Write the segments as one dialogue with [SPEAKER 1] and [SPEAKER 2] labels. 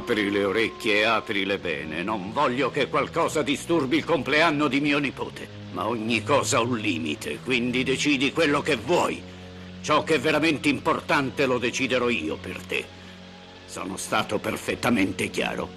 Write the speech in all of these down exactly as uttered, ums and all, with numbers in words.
[SPEAKER 1] Apri le orecchie e aprile bene. Non voglio che qualcosa disturbi il compleanno di mio nipote. Ma ogni cosa ha un limite, quindi decidi quello che vuoi. Ciò che è veramente importante lo deciderò io per te. Sono stato perfettamente chiaro.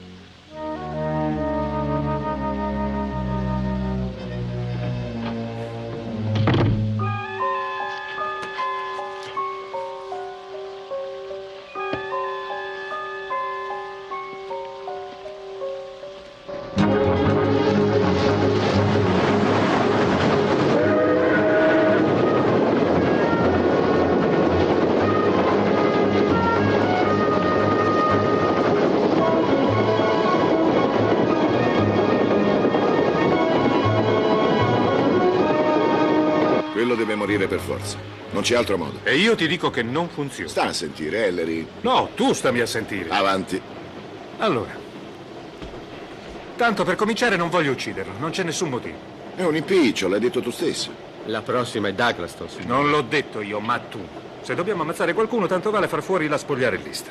[SPEAKER 2] Deve morire per forza. Non c'è altro modo.
[SPEAKER 3] E io ti dico che non funziona.
[SPEAKER 2] Sta a sentire, Ellery.
[SPEAKER 3] No, tu stammi a sentire.
[SPEAKER 2] Avanti.
[SPEAKER 3] Allora. Tanto per cominciare non voglio ucciderlo. Non c'è nessun motivo.
[SPEAKER 2] È un impiccio, l'hai detto tu stesso.
[SPEAKER 4] La prossima è Douglaston, signore.
[SPEAKER 3] Non l'ho detto io, ma tu. Se dobbiamo ammazzare qualcuno, tanto vale far fuori la spogliarellista.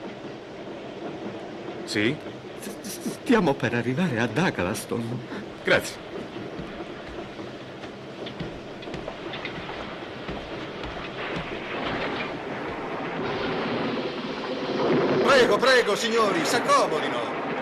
[SPEAKER 3] Sì?
[SPEAKER 4] Stiamo per arrivare a Douglaston.
[SPEAKER 3] Grazie.
[SPEAKER 5] Prego, prego, signori, s'accomodino.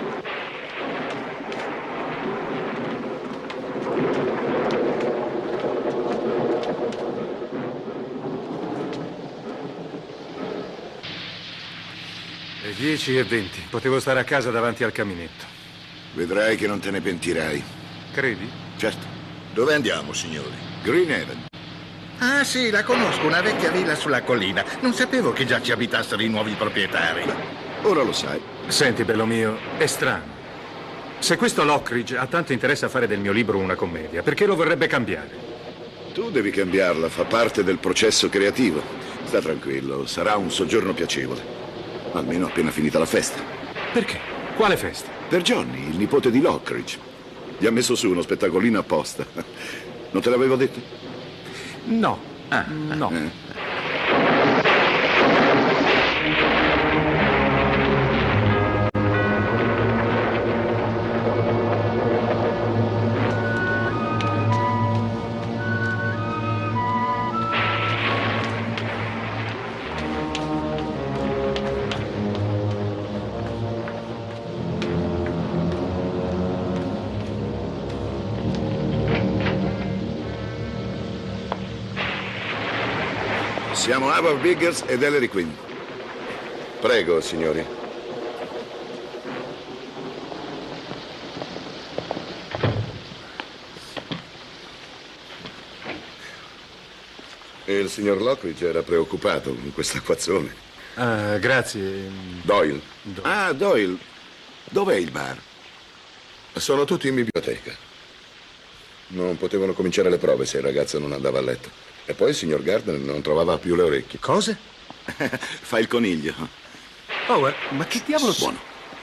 [SPEAKER 3] Le dieci e venti. Potevo stare a casa davanti al caminetto.
[SPEAKER 2] Vedrai che non te ne pentirai.
[SPEAKER 3] Credi?
[SPEAKER 2] Certo.
[SPEAKER 5] Dove andiamo, signori?
[SPEAKER 2] Greenhaven.
[SPEAKER 5] Ah, sì, la conosco, una vecchia villa sulla collina. Non sapevo che già ci abitassero i nuovi proprietari.
[SPEAKER 2] Ora lo sai.
[SPEAKER 3] Senti, bello mio, è strano. Se questo Lockridge ha tanto interesse a fare del mio libro una commedia, perché lo vorrebbe cambiare?
[SPEAKER 2] Tu devi cambiarla, fa parte del processo creativo. Sta tranquillo, sarà un soggiorno piacevole. Almeno appena finita la festa.
[SPEAKER 3] Perché? Quale festa?
[SPEAKER 2] Per Johnny, il nipote di Lockridge. Gli ha messo su uno spettacolino apposta. Non te l'avevo detto?
[SPEAKER 3] No. Ah, no.
[SPEAKER 2] Eh. Siamo Howard Biggers ed Ellery Quinn.
[SPEAKER 5] Prego, signori.
[SPEAKER 2] E il signor Lockridge era preoccupato con questo acquazzone.
[SPEAKER 3] Ah, grazie.
[SPEAKER 2] Doyle.
[SPEAKER 3] Doyle.
[SPEAKER 2] Ah, Doyle. Dov'è il bar?
[SPEAKER 5] Sono tutti in biblioteca. Non potevano cominciare le prove se il ragazzo non andava a letto. E poi il signor Gardner non trovava più le orecchie.
[SPEAKER 3] Cosa?
[SPEAKER 2] Fa il coniglio.
[SPEAKER 3] Howard, ma che diavolo...
[SPEAKER 2] Buono.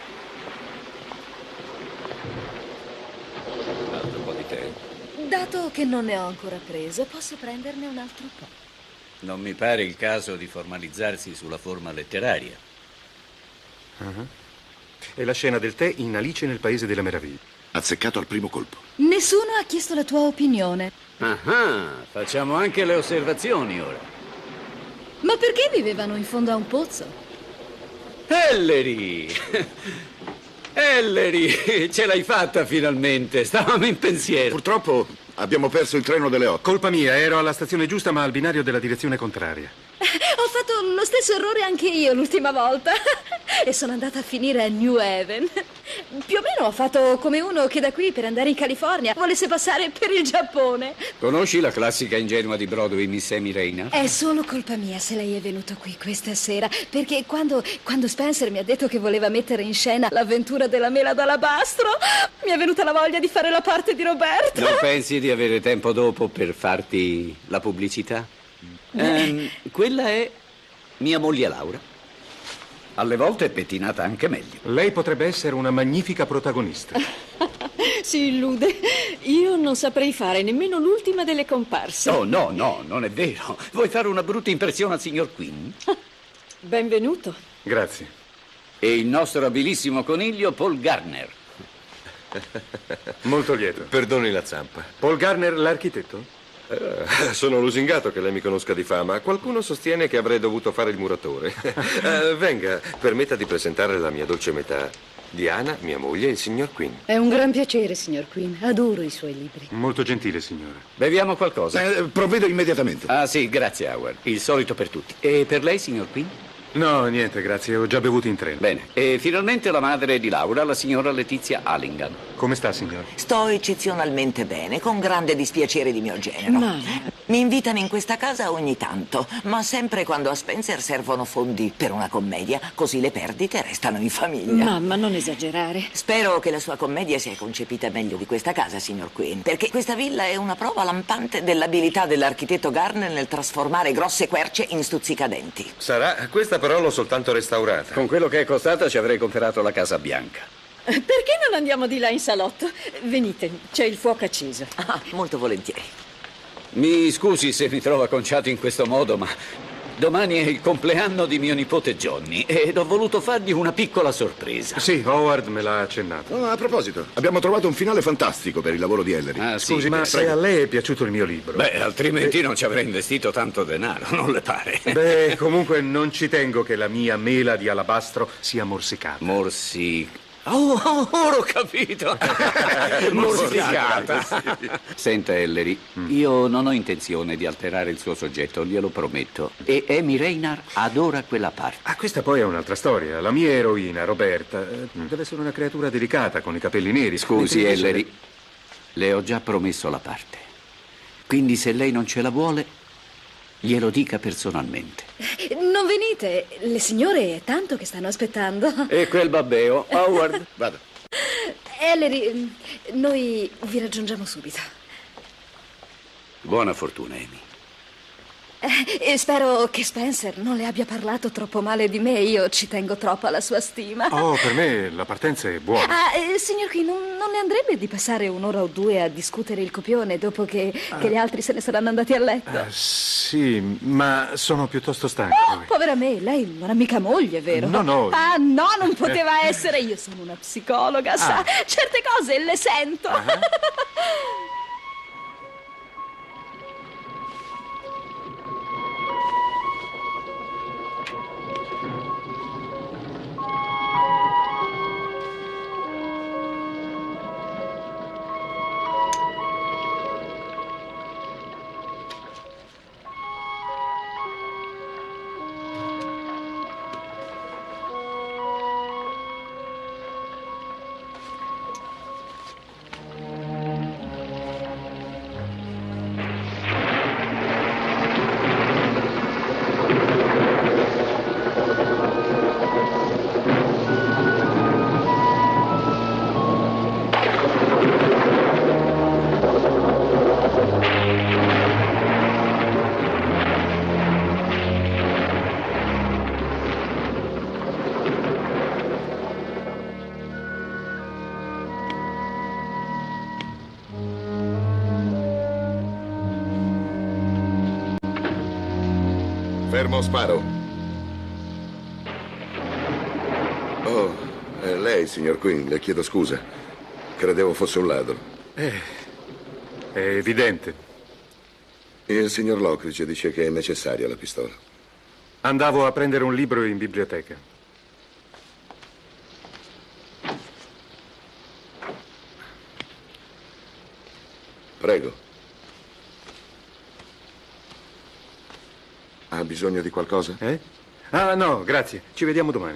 [SPEAKER 1] Un altro po' di tè.
[SPEAKER 6] Dato che non ne ho ancora preso, posso prenderne un altro po'.
[SPEAKER 1] Non mi pare il caso di formalizzarsi sulla forma letteraria.
[SPEAKER 3] Uh-huh. È la scena del tè in Alice nel Paese delle Meraviglie.
[SPEAKER 2] Azzeccato al primo colpo.
[SPEAKER 6] Nessuno ha chiesto la tua opinione.
[SPEAKER 1] Ah, facciamo anche le osservazioni ora.
[SPEAKER 6] Ma perché vivevano in fondo a un pozzo?
[SPEAKER 1] Ellery! Ellery, ce l'hai fatta finalmente. Stavamo in pensiero.
[SPEAKER 2] Purtroppo abbiamo perso il treno delle otto.
[SPEAKER 3] Colpa mia, ero alla stazione giusta ma al binario della direzione contraria.
[SPEAKER 6] Ho fatto lo stesso errore anche io l'ultima volta e sono andata a finire a New Haven. Più o meno ho fatto come uno che da qui per andare in California volesse passare per il Giappone.
[SPEAKER 1] Conosci la classica ingenua di Broadway, Miss Amy Reina?
[SPEAKER 6] È solo colpa mia se lei è venuto qui questa sera, perché quando, quando Spencer mi ha detto che voleva mettere in scena l'avventura della mela d'alabastro, mi è venuta la voglia di fare la parte di Roberta.
[SPEAKER 1] Non pensi di avere tempo dopo per farti la pubblicità? Eh, quella è mia moglie Laura. Alle volte è pettinata anche meglio.
[SPEAKER 3] Lei potrebbe essere una magnifica protagonista.
[SPEAKER 7] Si illude. Io non saprei fare nemmeno l'ultima delle comparse.
[SPEAKER 1] Oh, no, no, non è vero. Vuoi fare una brutta impressione al signor Quinn?
[SPEAKER 7] Benvenuto.
[SPEAKER 3] Grazie.
[SPEAKER 1] E il nostro abilissimo coniglio Paul Garner.
[SPEAKER 3] Molto lieto.
[SPEAKER 8] Perdoni la zampa.
[SPEAKER 3] Paul Garner, l'architetto?
[SPEAKER 8] Eh, sono lusingato che lei mi conosca di fama. Qualcuno sostiene che avrei dovuto fare il muratore. Eh, venga, permetta di presentare la mia dolce metà. Diana, mia moglie, e il signor Quinn.
[SPEAKER 7] È un gran piacere, signor Quinn. Adoro i suoi libri.
[SPEAKER 3] Molto gentile, signore.
[SPEAKER 1] Beviamo qualcosa?
[SPEAKER 2] Eh, provvedo immediatamente.
[SPEAKER 1] Ah sì, grazie Howard. Il solito per tutti. E per lei, signor Quinn?
[SPEAKER 3] No, niente, grazie. Ho già bevuto in treno.
[SPEAKER 1] Bene. E finalmente la madre di Laura, la signora Letizia Allingham.
[SPEAKER 3] Come sta, signore?
[SPEAKER 9] Sto eccezionalmente bene, con grande dispiacere di mio genero.
[SPEAKER 7] Ma...
[SPEAKER 9] Mi invitano in questa casa ogni tanto, ma sempre quando a Spencer servono fondi per una commedia, così le perdite restano in famiglia.
[SPEAKER 7] Mamma, non esagerare.
[SPEAKER 9] Spero che la sua commedia sia concepita meglio di questa casa, signor Quinn, perché questa villa è una prova lampante dell'abilità dell'architetto Garner nel trasformare grosse querce in stuzzicadenti.
[SPEAKER 8] Sarà, questa però l'ho soltanto restaurata.
[SPEAKER 1] Con quello che è costata ci avrei comprato la Casa Bianca.
[SPEAKER 7] Perché non andiamo di là in salotto? Venite, c'è il fuoco acceso.
[SPEAKER 9] Ah, molto volentieri.
[SPEAKER 1] Mi scusi se mi trovo acconciato in questo modo, ma domani è il compleanno di mio nipote Johnny ed ho voluto fargli una piccola sorpresa.
[SPEAKER 3] Sì, Howard me l'ha accennato.
[SPEAKER 2] Oh, a proposito, abbiamo trovato un finale fantastico per il lavoro di Ellery.
[SPEAKER 1] Ah, sì,
[SPEAKER 3] Scusi, ma
[SPEAKER 1] beh,
[SPEAKER 3] se
[SPEAKER 1] prego.
[SPEAKER 3] a lei è piaciuto il mio libro...
[SPEAKER 1] Beh, altrimenti non ci avrei investito tanto denaro, non le pare?
[SPEAKER 3] Beh, comunque non ci tengo che la mia mela di alabastro sia morsicata.
[SPEAKER 1] Morsi... Oh, oh, ora ho capito! Morsicata! Senta, Ellery, io non ho intenzione di alterare il suo soggetto, glielo prometto. E Amy Reinhardt adora quella parte.
[SPEAKER 3] Ah, questa poi è un'altra storia. La mia eroina, Roberta, eh, deve essere una creatura delicata, con i capelli neri.
[SPEAKER 1] Scusi,
[SPEAKER 3] Mentre invece-
[SPEAKER 1] Ellery, le ho già promesso la parte. Quindi se lei non ce la vuole, glielo dica personalmente.
[SPEAKER 6] Non venite, le signore è tanto che stanno aspettando.
[SPEAKER 1] E quel babbeo, Howard?
[SPEAKER 2] Vada.
[SPEAKER 6] Ellery, noi vi raggiungiamo subito.
[SPEAKER 1] Buona fortuna, Amy.
[SPEAKER 6] Eh, e spero che Spencer non le abbia parlato troppo male di me. Io ci tengo troppo alla sua stima.
[SPEAKER 3] Oh, per me la partenza è buona.
[SPEAKER 6] Ah, eh, signor Quinn, non, non le andrebbe di passare un'ora o due a discutere il copione dopo che, che gli altri se ne saranno andati a letto?
[SPEAKER 3] Eh, sì, ma sono piuttosto stanco.
[SPEAKER 6] Oh, povera me, lei non ha mica moglie, vero?
[SPEAKER 3] No, no.
[SPEAKER 6] Ah, no, non poteva essere. Io sono una psicologa, sa. Certe cose le sento.
[SPEAKER 5] Fermo, sparo. Oh, è lei, signor Quinn. Le chiedo scusa. Credevo fosse un ladro.
[SPEAKER 3] Eh, è evidente.
[SPEAKER 5] Il signor Lockridge dice che è necessaria la pistola.
[SPEAKER 3] Andavo a prendere un libro in biblioteca.
[SPEAKER 5] Prego. Ha bisogno di qualcosa?
[SPEAKER 3] Eh? Ah, no, grazie. Ci vediamo domani.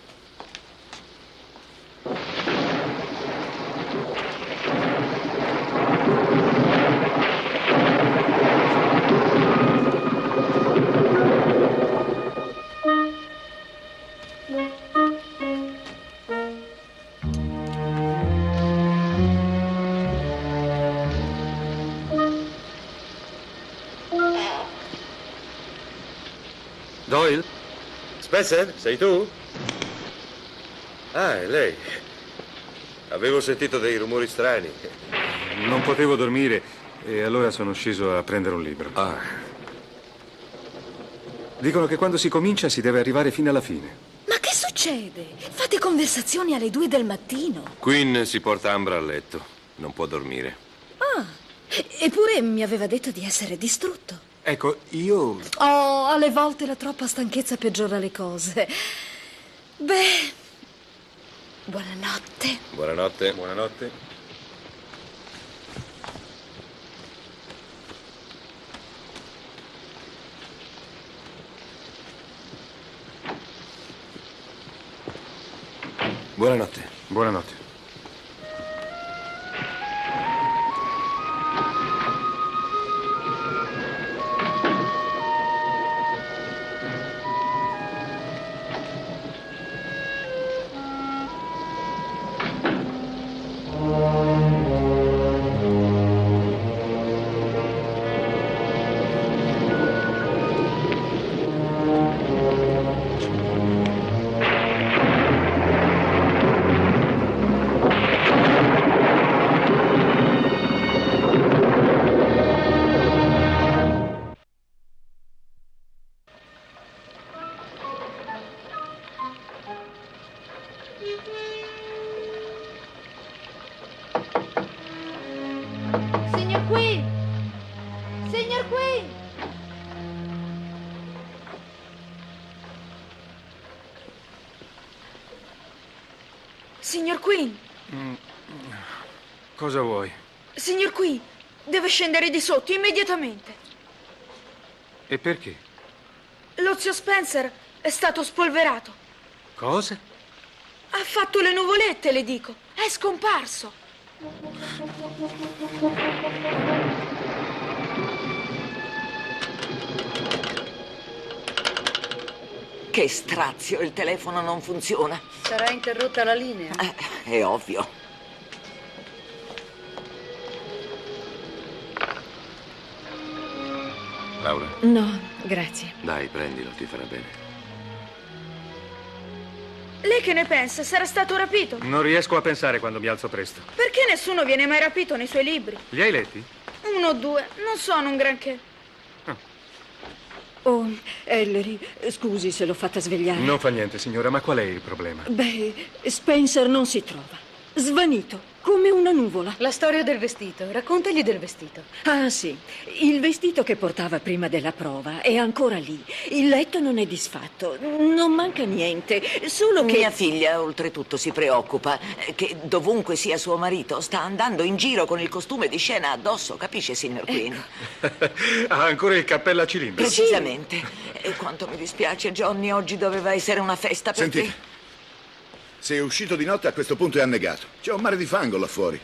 [SPEAKER 8] Doyle? Spencer, sei tu? Ah, è lei. Avevo sentito dei rumori strani.
[SPEAKER 3] Non potevo dormire e allora sono sceso a prendere un libro.
[SPEAKER 8] Ah,
[SPEAKER 3] Dicono che quando si comincia si deve arrivare fino alla fine.
[SPEAKER 6] Ma che succede? succede? Fate conversazioni alle due del mattino.
[SPEAKER 8] Quinn si porta Ambra a letto. Non può dormire.
[SPEAKER 6] Ah, eppure mi aveva detto di essere distrutto.
[SPEAKER 3] Ecco, io...
[SPEAKER 6] Oh, alle volte la troppa stanchezza peggiora le cose. Beh, buonanotte.
[SPEAKER 8] Buonanotte.
[SPEAKER 3] Buonanotte.
[SPEAKER 8] Buonanotte.
[SPEAKER 3] Buonanotte.
[SPEAKER 6] Signor Quinn! Signor Quinn!
[SPEAKER 10] Signor Quinn!
[SPEAKER 3] Mm. Cosa vuoi?
[SPEAKER 10] Signor Quinn, deve scendere di sotto immediatamente.
[SPEAKER 3] E perché?
[SPEAKER 10] Lo zio Spencer è stato spolverato.
[SPEAKER 3] Cosa?
[SPEAKER 10] Ha fatto le nuvolette, le dico. È scomparso.
[SPEAKER 9] Che strazio, il telefono non funziona.
[SPEAKER 6] Sarà interrotta la linea.
[SPEAKER 9] Eh, è ovvio.
[SPEAKER 8] Laura,
[SPEAKER 7] No, grazie.
[SPEAKER 8] dai, prendilo, ti farà bene.
[SPEAKER 10] Lei che ne pensa? Sarà stato rapito?
[SPEAKER 3] Non riesco a pensare quando mi alzo presto.
[SPEAKER 10] Perché nessuno viene mai rapito nei suoi libri?
[SPEAKER 3] Li hai letti?
[SPEAKER 10] Uno o due, non sono un granché.
[SPEAKER 7] Oh, Ellery, scusi se l'ho fatta svegliare.
[SPEAKER 3] Non fa niente, signora, ma qual è il problema?
[SPEAKER 7] Beh, Spencer non si trova. Svanito, come una nuvola.
[SPEAKER 6] La storia del vestito. Raccontagli del vestito.
[SPEAKER 7] Ah, sì. Il vestito che portava prima della prova è ancora lì. Il letto non è disfatto. Non manca niente. Solo che...
[SPEAKER 9] Mia figlia, oltretutto, si preoccupa che dovunque sia suo marito sta andando in giro con il costume di scena addosso, capisce, signor Quinn?
[SPEAKER 3] Ha ancora il cappello a cilindro.
[SPEAKER 9] Precisamente. E quanto mi dispiace, Johnny, oggi doveva essere una festa per
[SPEAKER 2] Sentite,
[SPEAKER 9] te.
[SPEAKER 2] se è uscito di notte a questo punto è annegato. C'è un mare di fango là fuori.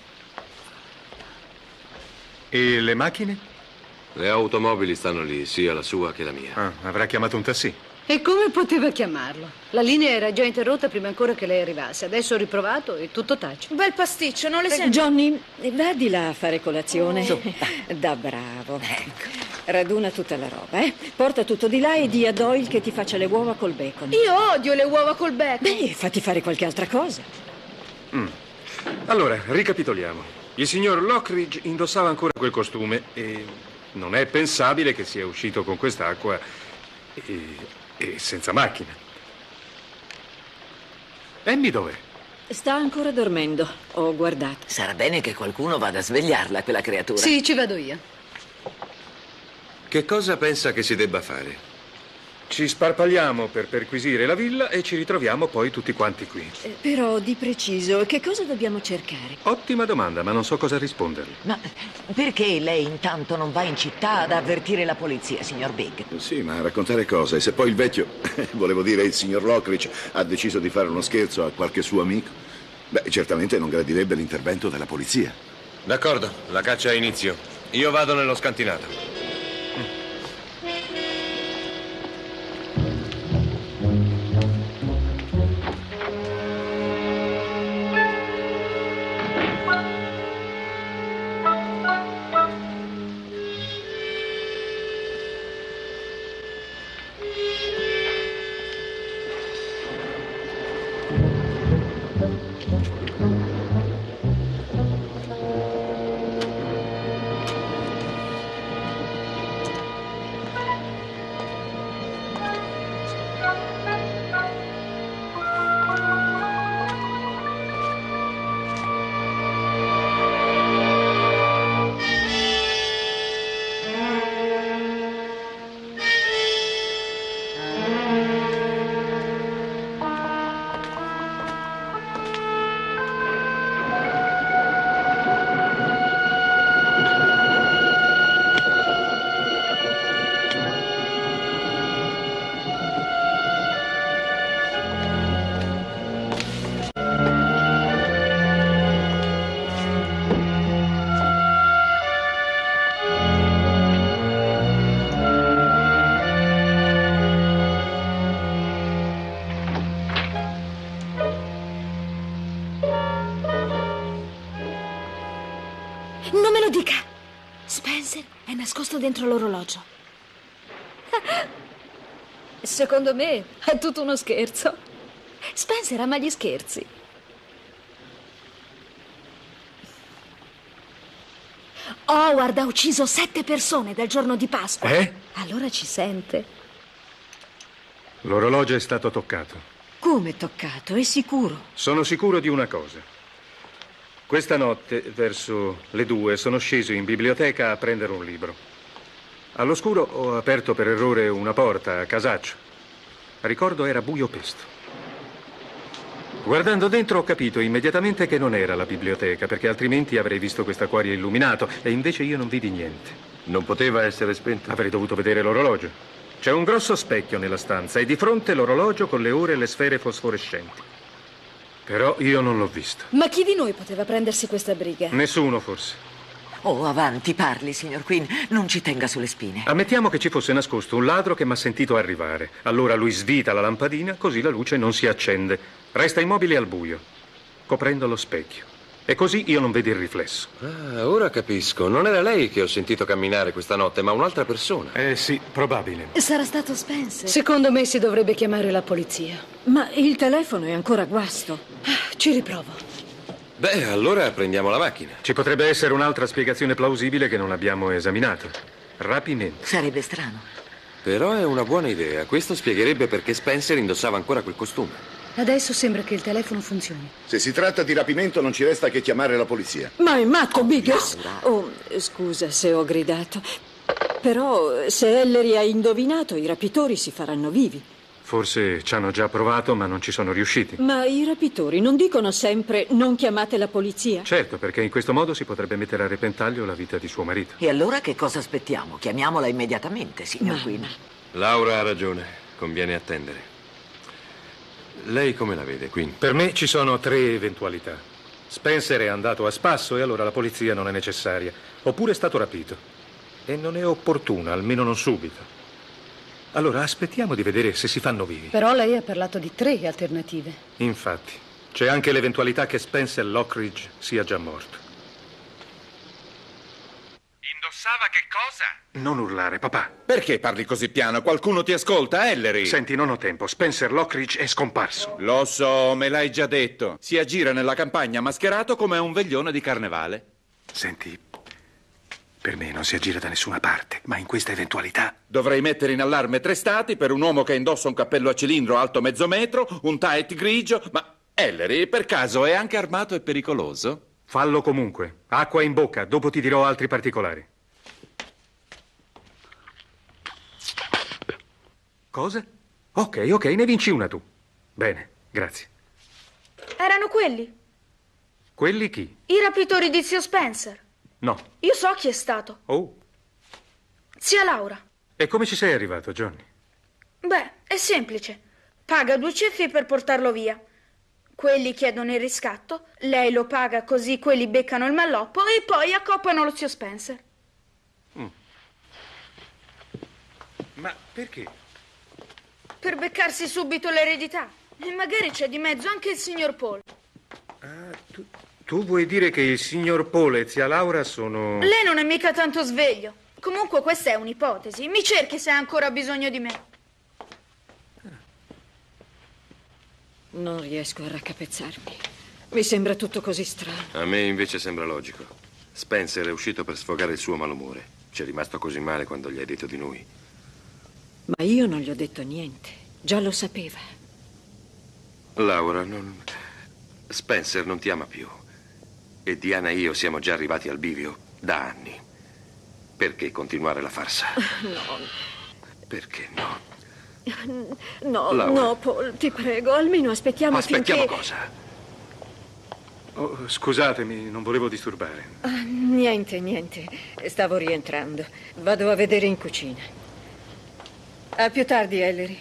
[SPEAKER 3] E le macchine?
[SPEAKER 8] Le automobili stanno lì, sia la sua che la mia.
[SPEAKER 3] Ah, avrà chiamato un taxi.
[SPEAKER 6] E come poteva chiamarlo? La linea era già interrotta prima ancora che lei arrivasse. Adesso ho riprovato e tutto tace.
[SPEAKER 10] Bel pasticcio, non le sento?
[SPEAKER 7] Johnny, va di là a fare colazione. Da bravo. Raduna tutta la roba, eh? Porta tutto di là e di a Doyle che ti faccia le uova col bacon.
[SPEAKER 10] Io odio le uova col bacon.
[SPEAKER 7] Beh, fatti fare qualche altra cosa.
[SPEAKER 3] Mm. Allora, ricapitoliamo. Il signor Lockridge indossava ancora quel costume e non è pensabile che sia uscito con quest'acqua e, e senza macchina. Emmy dov'è?
[SPEAKER 7] Sta ancora dormendo. Ho guardato.
[SPEAKER 9] Sarà bene che qualcuno vada a svegliarla, quella creatura.
[SPEAKER 6] Sì, ci vado io.
[SPEAKER 8] Che cosa pensa che si debba fare?
[SPEAKER 3] Ci sparpagliamo per perquisire la villa e ci ritroviamo poi tutti quanti qui.
[SPEAKER 7] Eh, Però, di preciso, che cosa dobbiamo cercare?
[SPEAKER 3] Ottima domanda, ma non so cosa risponderle.
[SPEAKER 9] Ma perché lei intanto non va in città ad avvertire la polizia, signor Big?
[SPEAKER 2] Sì, ma raccontare cosa? E se poi il vecchio, volevo dire il signor Lockridge, ha deciso di fare uno scherzo a qualche suo amico? Beh, certamente non gradirebbe l'intervento della polizia.
[SPEAKER 8] D'accordo, la caccia ha inizio. Io vado nello scantinato.
[SPEAKER 6] Non me lo dica! Spencer è nascosto dentro l'orologio. Secondo me è tutto uno scherzo. Spencer ama gli scherzi. Howard ha ucciso sette persone dal giorno di Pasqua.
[SPEAKER 3] Eh?
[SPEAKER 6] Allora ci sente.
[SPEAKER 3] L'orologio è stato toccato.
[SPEAKER 7] Come toccato? È sicuro?
[SPEAKER 3] Sono sicuro di una cosa. Questa notte, verso le due, sono sceso in biblioteca a prendere un libro. All'oscuro ho aperto per errore una porta a casaccio. Ricordo era buio pesto. Guardando dentro ho capito immediatamente che non era la biblioteca, perché altrimenti avrei visto quest'acquario illuminato, e invece io non vidi niente.
[SPEAKER 8] Non poteva essere spento?
[SPEAKER 3] Avrei dovuto vedere l'orologio. C'è un grosso specchio nella stanza e di fronte l'orologio con le ore e le sfere fosforescenti. Però io non l'ho visto.
[SPEAKER 6] Ma chi di noi poteva prendersi questa briga?
[SPEAKER 3] Nessuno, forse.
[SPEAKER 9] Oh, avanti, parli, signor Quinn. Non ci tenga sulle spine.
[SPEAKER 3] Ammettiamo che ci fosse nascosto un ladro che mi ha sentito arrivare. Allora lui svita la lampadina, così la luce non si accende. Resta immobile al buio, coprendo lo specchio. E così io non vedo il riflesso.
[SPEAKER 8] Ah, ora capisco. Non era lei che ho sentito camminare questa notte, ma un'altra persona.
[SPEAKER 3] Eh sì, probabile.
[SPEAKER 6] Sarà stato Spencer.
[SPEAKER 10] Secondo me si dovrebbe chiamare la polizia.
[SPEAKER 7] Ma il telefono è ancora a guasto.
[SPEAKER 10] Ci riprovo.
[SPEAKER 8] Beh, allora prendiamo la macchina.
[SPEAKER 3] Ci potrebbe essere un'altra spiegazione plausibile che non abbiamo esaminato. Rapimento.
[SPEAKER 9] Sarebbe strano.
[SPEAKER 8] Però è una buona idea. Questo spiegherebbe perché Spencer indossava ancora quel costume.
[SPEAKER 10] Adesso sembra che il telefono funzioni.
[SPEAKER 2] Se si tratta di rapimento non ci resta che chiamare la polizia.
[SPEAKER 7] Ma è matto, Biggers? Oh, scusa se ho gridato. Però se Ellery ha indovinato, i rapitori si faranno vivi.
[SPEAKER 3] Forse ci hanno già provato, ma non ci sono riusciti.
[SPEAKER 7] Ma i rapitori non dicono sempre non chiamate la polizia?
[SPEAKER 3] Certo, perché in questo modo si potrebbe mettere a repentaglio la vita di suo marito.
[SPEAKER 9] E allora che cosa aspettiamo? Chiamiamola immediatamente, signor
[SPEAKER 7] Ma-
[SPEAKER 9] Quinn.
[SPEAKER 8] Laura ha ragione. Conviene attendere. Lei come la vede, Quinn?
[SPEAKER 3] Per me ci sono tre eventualità. Spencer è andato a spasso e allora la polizia non è necessaria. Oppure è stato rapito. E non è opportuna, almeno non subito. Allora aspettiamo di vedere se si fanno vivi.
[SPEAKER 10] Però lei ha parlato di tre alternative.
[SPEAKER 3] Infatti, c'è anche l'eventualità che Spencer Lockridge sia già morto.
[SPEAKER 11] Indossava che cosa?
[SPEAKER 3] Non urlare, papà.
[SPEAKER 11] Perché parli così piano? Qualcuno ti ascolta, Ellery?
[SPEAKER 3] Senti, non ho tempo. Spencer Lockridge è scomparso.
[SPEAKER 11] Lo so, me l'hai già detto. Si aggira nella campagna mascherato come un veglione di carnevale.
[SPEAKER 3] Senti, per me non si aggira da nessuna parte, ma in questa eventualità...
[SPEAKER 11] Dovrei mettere in allarme tre stati per un uomo che indossa un cappello a cilindro alto mezzo metro, un tight grigio, ma Ellery per caso è anche armato e pericoloso?
[SPEAKER 3] Fallo comunque. Acqua in bocca, dopo ti dirò altri particolari. Cosa? Ok, ok, ne vinci una tu. Bene, grazie.
[SPEAKER 10] Erano quelli,
[SPEAKER 3] Quelli chi?
[SPEAKER 10] i rapitori di zio Spencer.
[SPEAKER 3] No.
[SPEAKER 10] Io so chi è stato.
[SPEAKER 3] Oh,
[SPEAKER 10] Zia Laura.
[SPEAKER 3] e come ci sei arrivato, Johnny?
[SPEAKER 10] Beh, è semplice. Paga due ceffi per portarlo via. Quelli chiedono il riscatto, lei lo paga così quelli beccano il malloppo e poi accoppano lo zio Spencer.
[SPEAKER 3] Ma perché?
[SPEAKER 10] Per beccarsi subito l'eredità. E magari c'è di mezzo anche il signor Paul.
[SPEAKER 3] Ah, tu, tu vuoi dire che il signor Paul e zia Laura sono...
[SPEAKER 10] Lei non è mica tanto sveglio. Comunque questa è un'ipotesi. Mi cerchi se ha ancora bisogno di me.
[SPEAKER 7] Non riesco a raccapezzarmi. Mi sembra tutto così strano.
[SPEAKER 8] A me invece sembra logico. Spencer è uscito per sfogare il suo malumore. Ci è rimasto così male quando gli hai detto di noi.
[SPEAKER 7] Ma io non gli ho detto niente. Già lo sapeva.
[SPEAKER 8] Laura, non... Spencer non ti ama più. E Diana e io siamo già arrivati al bivio da anni. Perché continuare la farsa?
[SPEAKER 7] No.
[SPEAKER 8] Perché no?
[SPEAKER 7] No,
[SPEAKER 8] Laura.
[SPEAKER 7] no, Paul, ti prego, almeno aspettiamo,
[SPEAKER 8] Aspettiamo
[SPEAKER 7] finché...
[SPEAKER 8] cosa?
[SPEAKER 3] Oh, scusatemi, non volevo disturbare.
[SPEAKER 7] Ah, niente, niente. Stavo rientrando. Vado a vedere in cucina. A più tardi, Ellery.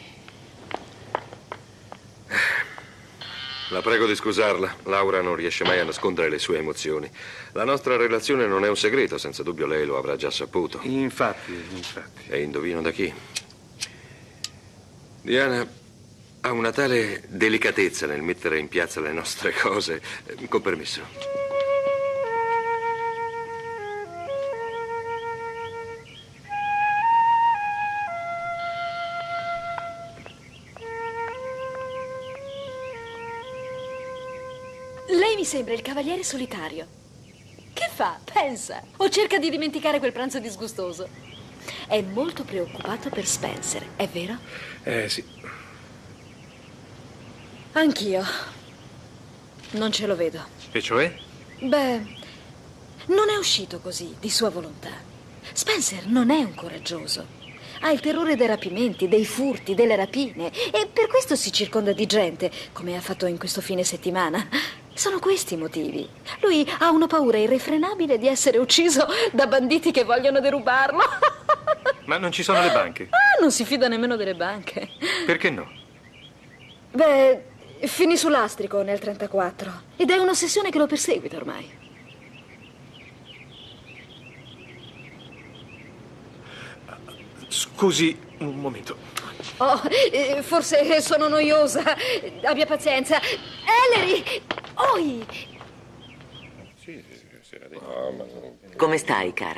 [SPEAKER 8] La prego di scusarla. Laura non riesce mai a nascondere le sue emozioni. La nostra relazione non è un segreto, senza dubbio lei lo avrà già saputo.
[SPEAKER 3] Infatti, infatti.
[SPEAKER 8] E indovino da chi? Diana ha una tale delicatezza nel mettere in piazza le nostre cose. Con permesso.
[SPEAKER 6] mi sembra il cavaliere solitario. Che fa? Pensa. O cerca di dimenticare quel pranzo disgustoso. È molto preoccupato per Spencer, è vero?
[SPEAKER 3] Eh, sì.
[SPEAKER 6] Anch'io. Non ce lo vedo.
[SPEAKER 3] E cioè?
[SPEAKER 6] Beh, non è uscito così, di sua volontà. Spencer non è un coraggioso. Ha il terrore dei rapimenti, dei furti, delle rapine. E per questo si circonda di gente, come ha fatto in questo fine settimana. Sono questi i motivi. Lui ha una paura irrefrenabile di essere ucciso da banditi che vogliono derubarlo.
[SPEAKER 3] Ma non ci sono le banche?
[SPEAKER 6] Ah, non si fida nemmeno delle banche.
[SPEAKER 3] Perché no?
[SPEAKER 6] Beh, finì su lastrico nel trentaquattro. Ed è un'ossessione che lo perseguita ormai.
[SPEAKER 3] Scusi, un momento.
[SPEAKER 6] Oh, eh, forse sono noiosa. Abbia pazienza. Ellery! Oi!
[SPEAKER 9] Come stai, cara?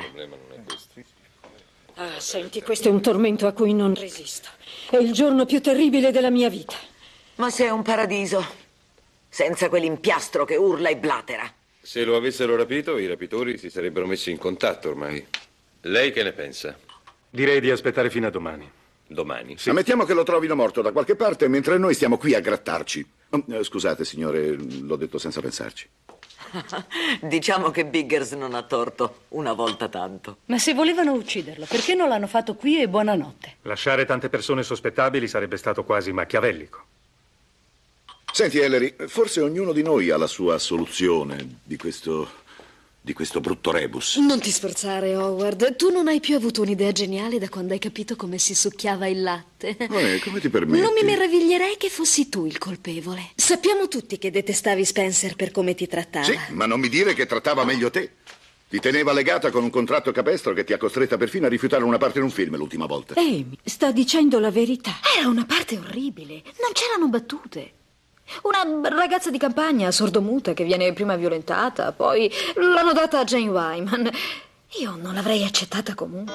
[SPEAKER 7] Ah, senti, questo è un tormento a cui non resisto. È il giorno più terribile della mia vita.
[SPEAKER 9] Ma sei un paradiso, senza quell'impiastro che urla e blatera.
[SPEAKER 8] Se lo avessero rapito, i rapitori si sarebbero messi in contatto ormai. Lei che ne pensa?
[SPEAKER 3] Direi di aspettare fino a domani.
[SPEAKER 8] Domani?
[SPEAKER 2] Sì. Ammettiamo che lo trovino morto da qualche parte mentre noi stiamo qui a grattarci. Oh, eh, scusate, signore, l'ho detto senza pensarci.
[SPEAKER 9] Diciamo che Biggers non ha torto, una volta tanto.
[SPEAKER 12] Ma se volevano ucciderlo, perché non l'hanno fatto qui e buonanotte?
[SPEAKER 3] Lasciare tante persone sospettabili sarebbe stato quasi machiavellico.
[SPEAKER 2] Senti, Ellery, forse ognuno di noi ha la sua soluzione di questo... di questo brutto rebus.
[SPEAKER 6] Non ti sforzare, Howard. Tu non hai più avuto un'idea geniale da quando hai capito come si succhiava il latte.
[SPEAKER 2] Eh, come ti permetti?
[SPEAKER 6] Non mi meraviglierei che fossi tu il colpevole. Sappiamo tutti che detestavi Spencer per come ti trattava.
[SPEAKER 2] Sì, ma non mi dire che trattava meglio te. Ti teneva legata con un contratto capestro che ti ha costretta perfino a rifiutare una parte in un film l'ultima volta.
[SPEAKER 7] Amy, sta dicendo la verità.
[SPEAKER 6] Era una parte orribile. Non c'erano battute. Una ragazza di campagna, sordomuta, che viene prima violentata, poi l'hanno data a Jane Wyman. Io non l'avrei accettata comunque.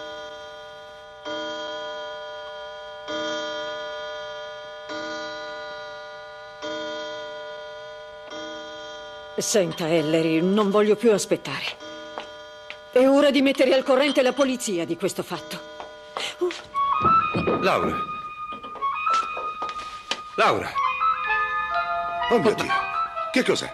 [SPEAKER 7] Senta, Ellery, non voglio più aspettare. È ora di mettere al corrente la polizia di questo fatto.
[SPEAKER 8] Uh. Laura. Laura.
[SPEAKER 2] Oh mio Dio, che cos'è?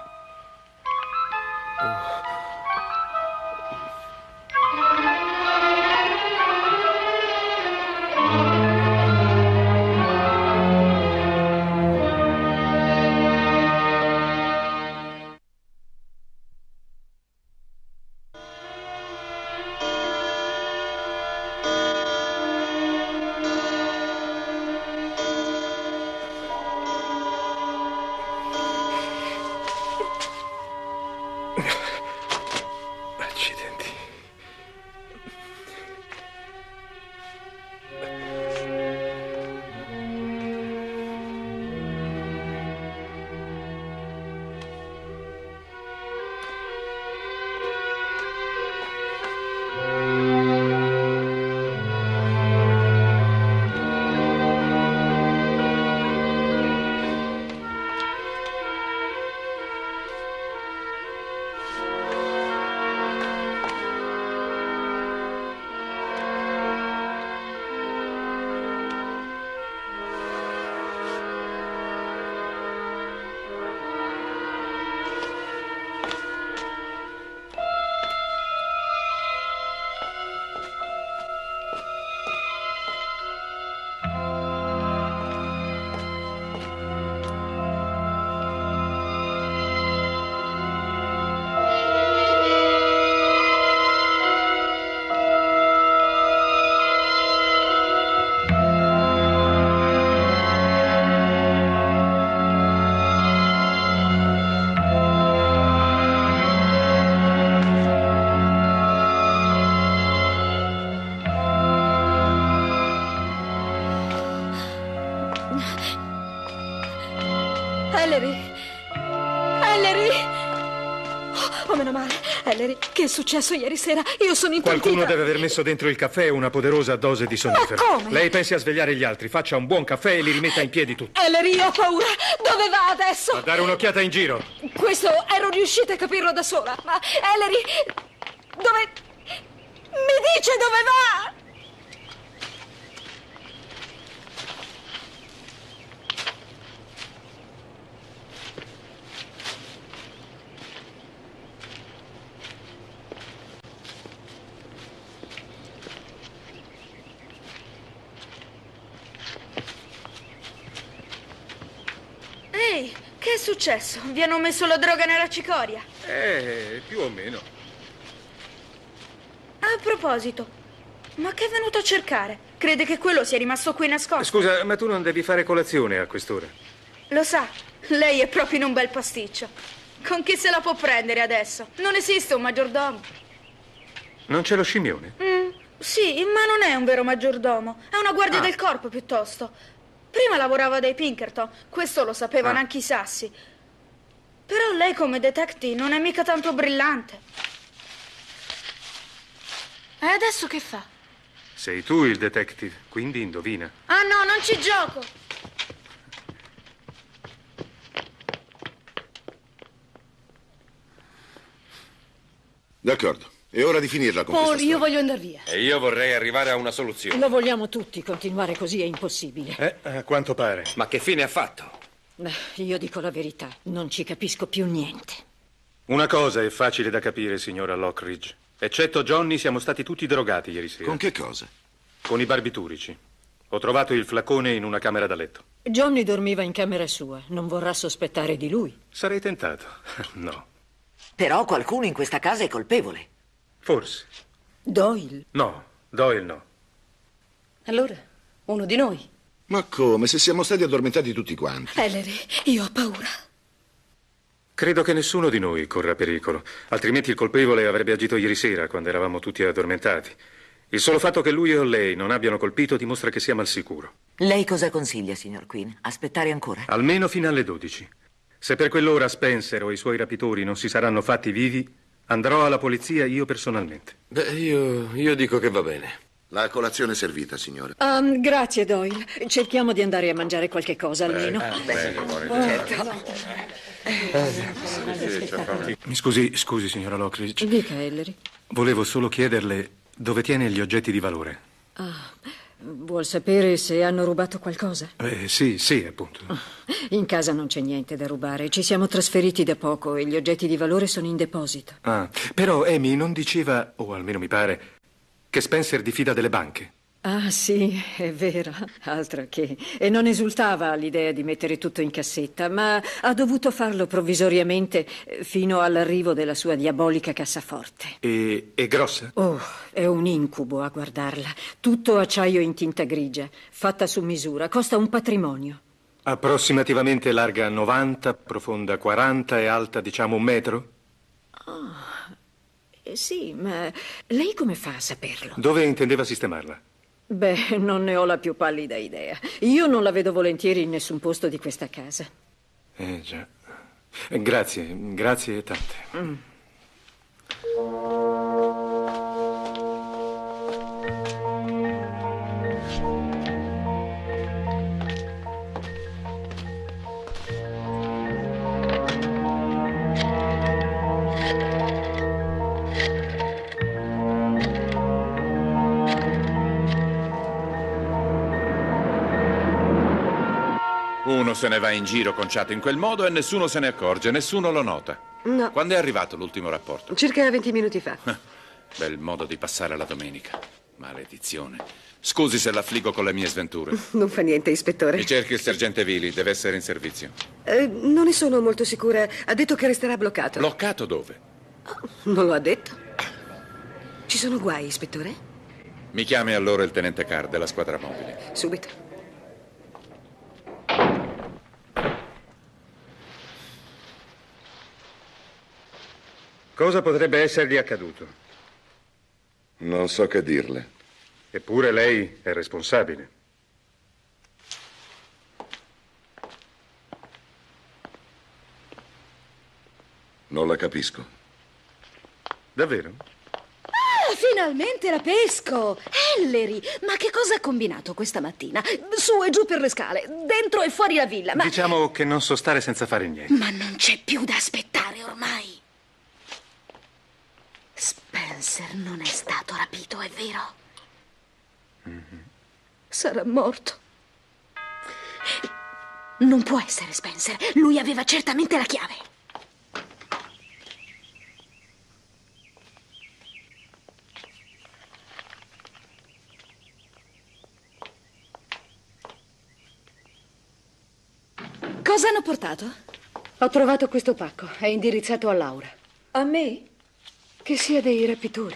[SPEAKER 6] male. Ellery, che è successo ieri sera? Io sono intontita.
[SPEAKER 3] Qualcuno deve aver messo dentro il caffè una poderosa dose di sonnifero.
[SPEAKER 6] Ma come?
[SPEAKER 3] Lei pensi a svegliare gli altri, faccia un buon caffè e li rimetta in piedi tutti.
[SPEAKER 6] Ellery, io ho paura. Dove va adesso?
[SPEAKER 3] A dare un'occhiata in giro.
[SPEAKER 6] Questo ero riuscita a capirlo da sola. Ma Ellery, dove... Mi dice dove va?
[SPEAKER 10] Ehi, che è successo? Vi hanno messo la droga nella cicoria?
[SPEAKER 3] Eh, più o meno.
[SPEAKER 10] A proposito, ma che è venuto a cercare? Crede che quello sia rimasto qui nascosto?
[SPEAKER 3] Scusa, ma tu non devi fare colazione a quest'ora.
[SPEAKER 10] Lo sa, lei è proprio in un bel pasticcio. Con chi se la può prendere adesso? Non esiste un maggiordomo.
[SPEAKER 3] Non c'è lo scimmione?
[SPEAKER 10] Mm, sì, ma non è un vero maggiordomo. È una guardia
[SPEAKER 3] Ah.
[SPEAKER 10] del corpo, piuttosto. Prima lavorava dai Pinkerton, questo lo sapevano
[SPEAKER 3] Ah.
[SPEAKER 10] anche i Sassi. Però lei come detective non è mica tanto brillante. E adesso che fa?
[SPEAKER 3] Sei tu il detective, quindi indovina.
[SPEAKER 10] Ah no, non ci gioco!
[SPEAKER 2] D'accordo. È ora di finirla con
[SPEAKER 12] Paul,
[SPEAKER 2] questa
[SPEAKER 12] io
[SPEAKER 2] storia.
[SPEAKER 12] voglio andare via.
[SPEAKER 8] E io vorrei arrivare a una soluzione.
[SPEAKER 7] Lo vogliamo tutti, continuare così è impossibile.
[SPEAKER 3] Eh, a quanto pare.
[SPEAKER 8] Ma che fine ha fatto?
[SPEAKER 7] Beh, io dico la verità, non ci capisco più niente.
[SPEAKER 3] Una cosa è facile da capire, signora Lockridge. Eccetto Johnny, siamo stati tutti drogati ieri sera.
[SPEAKER 2] Con che cosa?
[SPEAKER 3] Con i barbiturici. Ho trovato il flacone in una camera da letto.
[SPEAKER 7] Johnny dormiva in camera sua, non vorrà sospettare di lui.
[SPEAKER 3] Sarei tentato. No.
[SPEAKER 9] Però qualcuno in questa casa è colpevole.
[SPEAKER 3] Forse.
[SPEAKER 7] Doyle?
[SPEAKER 3] No, Doyle no.
[SPEAKER 12] Allora, uno di noi.
[SPEAKER 2] Ma come? Se siamo stati addormentati tutti quanti.
[SPEAKER 6] Ellery, io ho paura.
[SPEAKER 3] Credo che nessuno di noi corra pericolo, altrimenti il colpevole avrebbe agito ieri sera, quando eravamo tutti addormentati. Il solo fatto che lui o lei non abbiano colpito dimostra che siamo al sicuro.
[SPEAKER 9] Lei cosa consiglia, signor Quinn? Aspettare ancora?
[SPEAKER 3] Almeno fino alle dodici. Se per quell'ora Spencer o i suoi rapitori non si saranno fatti vivi, andrò alla polizia io personalmente.
[SPEAKER 8] Beh, io, io dico che va bene.
[SPEAKER 2] La colazione è servita, signore.
[SPEAKER 7] Um, grazie, Doyle. Cerchiamo di andare a mangiare qualche cosa almeno.
[SPEAKER 3] Mi scusi, scusi, signora Lockridge.
[SPEAKER 7] Dica, Ellery.
[SPEAKER 3] Volevo solo chiederle dove tiene gli oggetti di valore.
[SPEAKER 7] Ah, vuol sapere se hanno rubato qualcosa?
[SPEAKER 3] Eh, sì, sì, appunto.
[SPEAKER 7] In casa non c'è niente da rubare. Ci siamo trasferiti da poco e gli oggetti di valore sono in deposito.
[SPEAKER 3] Ah, però Amy non diceva, o almeno mi pare, che Spencer diffida delle banche.
[SPEAKER 7] Ah, sì, è vero. Altro che. E non esultava all'idea di mettere tutto in cassetta, ma ha dovuto farlo provvisoriamente eh, fino all'arrivo della sua diabolica cassaforte.
[SPEAKER 3] E è grossa?
[SPEAKER 7] Oh, è un incubo a guardarla. Tutto acciaio in tinta grigia, fatta su misura. Costa un patrimonio.
[SPEAKER 3] Approssimativamente larga novanta, profonda quaranta e alta, diciamo, un metro?
[SPEAKER 7] Oh, eh, sì, ma lei come fa a saperlo?
[SPEAKER 3] Dove intendeva sistemarla?
[SPEAKER 7] Beh, non ne ho la più pallida idea. Io non la vedo volentieri in nessun posto di questa casa.
[SPEAKER 3] Eh, già. Eh, Grazie, grazie tante.
[SPEAKER 7] Mm.
[SPEAKER 11] Uno se ne va in giro conciato in quel modo e nessuno se ne accorge, nessuno lo nota.
[SPEAKER 13] No.
[SPEAKER 11] Quando è arrivato l'ultimo rapporto?
[SPEAKER 13] Circa venti minuti fa.
[SPEAKER 11] Bel modo di passare la domenica. Maledizione. Scusi se l'affliggo con le mie sventure.
[SPEAKER 13] Non fa niente, ispettore.
[SPEAKER 11] Mi cerchi il sergente Vili, deve essere in servizio.
[SPEAKER 13] Eh, non ne sono molto sicura. Ha detto che resterà bloccato.
[SPEAKER 11] Bloccato dove?
[SPEAKER 13] Non lo ha detto? Ci sono guai, ispettore?
[SPEAKER 11] Mi chiami allora il tenente Carr della squadra mobile.
[SPEAKER 13] Subito.
[SPEAKER 3] Cosa potrebbe essergli accaduto?
[SPEAKER 5] Non so che dirle.
[SPEAKER 3] Eppure lei è responsabile.
[SPEAKER 5] Non la capisco.
[SPEAKER 3] Davvero?
[SPEAKER 6] Ah, finalmente la pesco! Ellery, ma che cosa ha combinato questa mattina? Su e giù per le scale, dentro e fuori la villa, ma...
[SPEAKER 3] Diciamo che non so stare senza fare niente.
[SPEAKER 6] Ma non c'è più da aspettare ormai. Spencer non è stato rapito, è vero? Mm-hmm. Sarà morto. Non può essere Spencer. Lui aveva certamente la chiave. Cosa hanno portato?
[SPEAKER 12] Ho trovato questo pacco. È indirizzato a Laura.
[SPEAKER 7] A me?
[SPEAKER 12] Che sia dei rapitori.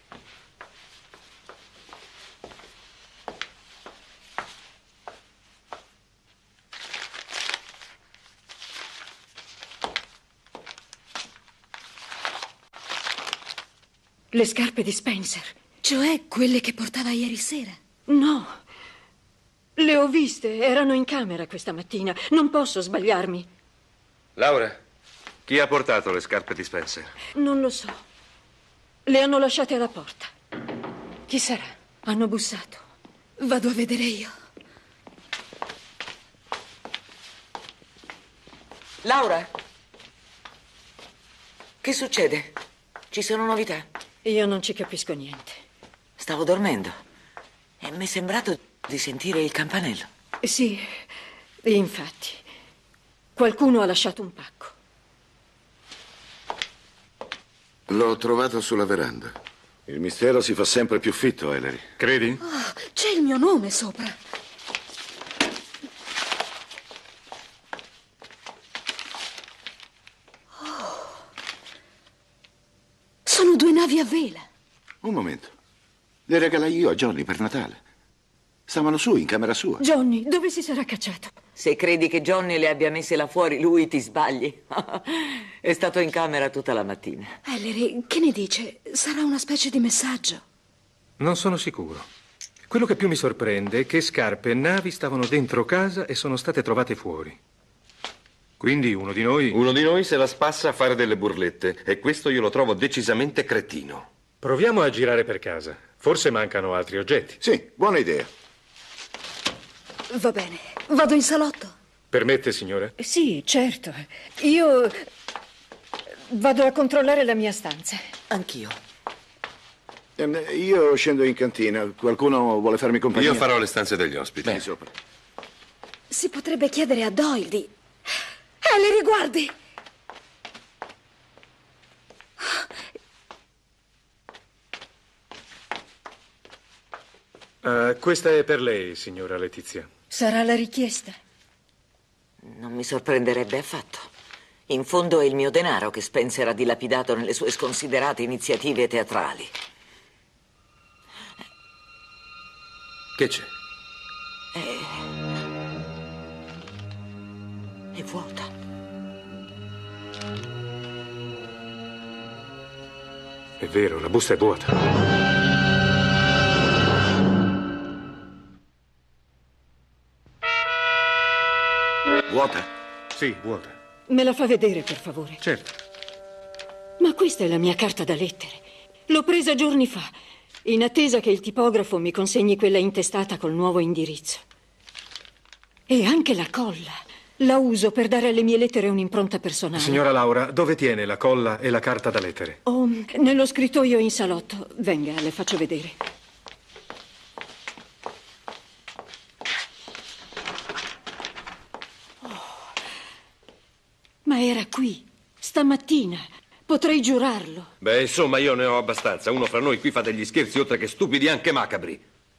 [SPEAKER 7] Le scarpe di Spencer.
[SPEAKER 6] Cioè quelle che portava ieri sera?
[SPEAKER 7] No. Le ho viste. Erano in camera questa mattina. Non posso sbagliarmi.
[SPEAKER 8] Laura, chi ha portato le scarpe di Spencer?
[SPEAKER 7] Non lo so. Le hanno lasciate alla porta.
[SPEAKER 12] Chi sarà?
[SPEAKER 7] Hanno bussato.
[SPEAKER 6] Vado a vedere io.
[SPEAKER 9] Laura? Che succede? Ci sono novità?
[SPEAKER 7] Io non ci capisco niente.
[SPEAKER 9] Stavo dormendo e mi è sembrato di sentire il campanello.
[SPEAKER 7] Sì, infatti. Qualcuno ha lasciato un pacco.
[SPEAKER 5] L'ho trovato sulla veranda.
[SPEAKER 2] Il mistero si fa sempre più fitto, Ellery.
[SPEAKER 3] Credi?
[SPEAKER 6] Oh, c'è il mio nome sopra. Oh. Sono due navi a vela.
[SPEAKER 2] Un momento. Le regalai io a Johnny per Natale. Stavano su, in camera sua.
[SPEAKER 7] Johnny, dove si sarà cacciato?
[SPEAKER 9] Se credi che Johnny le abbia messe là fuori, lui ti sbagli. È stato in camera tutta la mattina.
[SPEAKER 6] Ellery, che ne dice? Sarà una specie di messaggio.
[SPEAKER 3] Non sono sicuro. Quello che più mi sorprende è che scarpe e navi stavano dentro casa e sono state trovate fuori. Quindi uno di noi...
[SPEAKER 8] Uno di noi se la spassa a fare delle burlette e questo io lo trovo decisamente cretino.
[SPEAKER 3] Proviamo a girare per casa. Forse mancano altri oggetti.
[SPEAKER 2] Sì, buona idea.
[SPEAKER 6] Va bene, vado in salotto.
[SPEAKER 3] Permette, signore?
[SPEAKER 7] Sì, certo. Io vado a controllare la mia stanza.
[SPEAKER 9] Anch'io.
[SPEAKER 2] Ehm, io scendo in cantina. Qualcuno vuole farmi compagnia?
[SPEAKER 8] Io farò le stanze degli ospiti.
[SPEAKER 2] Beh, sopra.
[SPEAKER 6] Si potrebbe chiedere a Doyle di... Ellery, guardi!
[SPEAKER 3] Uh, questa è per lei, signora Letizia.
[SPEAKER 7] Sarà la richiesta?
[SPEAKER 9] Non mi sorprenderebbe affatto. In fondo è il mio denaro che Spencer ha dilapidato nelle sue sconsiderate iniziative teatrali.
[SPEAKER 8] Che c'è?
[SPEAKER 9] È... è vuota.
[SPEAKER 3] È vero, la busta è vuota.
[SPEAKER 2] Vuota?
[SPEAKER 3] Sì, vuota.
[SPEAKER 7] Me la fa vedere, per favore?
[SPEAKER 3] Certo.
[SPEAKER 7] Ma questa è la mia carta da lettere. L'ho presa giorni fa, in attesa che il tipografo mi consegni quella intestata col nuovo indirizzo. E anche la colla. La uso per dare alle mie lettere un'impronta personale.
[SPEAKER 3] Signora Laura, dove tiene la colla e la carta da lettere?
[SPEAKER 7] Oh, nello scrittoio in salotto. Venga, le faccio vedere. Ma era qui, stamattina. Potrei giurarlo.
[SPEAKER 8] Beh, insomma, io ne ho abbastanza. Uno fra noi qui fa degli scherzi, oltre che stupidi, anche macabri.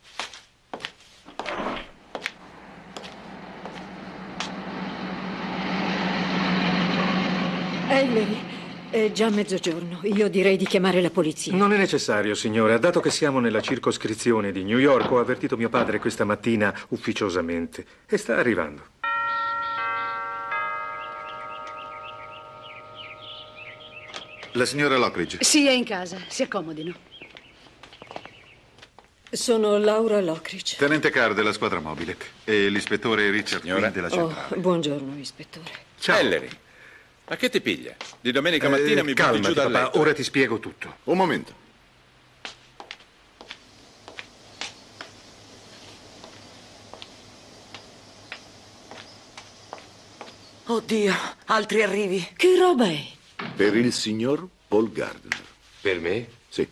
[SPEAKER 7] Ellery, è già mezzogiorno. Io direi di chiamare la polizia.
[SPEAKER 3] Non è necessario, signora. Dato che siamo nella circoscrizione di New York, ho avvertito mio padre questa mattina ufficiosamente. E sta arrivando.
[SPEAKER 2] La signora Lockridge.
[SPEAKER 12] Sì, è in casa. Si accomodino.
[SPEAKER 7] Sono Laura Lockridge.
[SPEAKER 14] Tenente Carr della squadra mobile e l'ispettore Richard Quinn della centrale.
[SPEAKER 7] Oh, buongiorno, ispettore.
[SPEAKER 8] Ciao. Ellery.
[SPEAKER 11] Ma che ti piglia? Di domenica mattina
[SPEAKER 3] Eh,
[SPEAKER 11] mi butti
[SPEAKER 3] calmati,
[SPEAKER 11] giù dal
[SPEAKER 3] papà,
[SPEAKER 11] letto.
[SPEAKER 3] ora ti spiego tutto.
[SPEAKER 2] Un momento.
[SPEAKER 9] Oddio, altri arrivi.
[SPEAKER 7] Che roba è?
[SPEAKER 2] Per il signor Paul Gardner.
[SPEAKER 8] Per me?
[SPEAKER 2] Sì.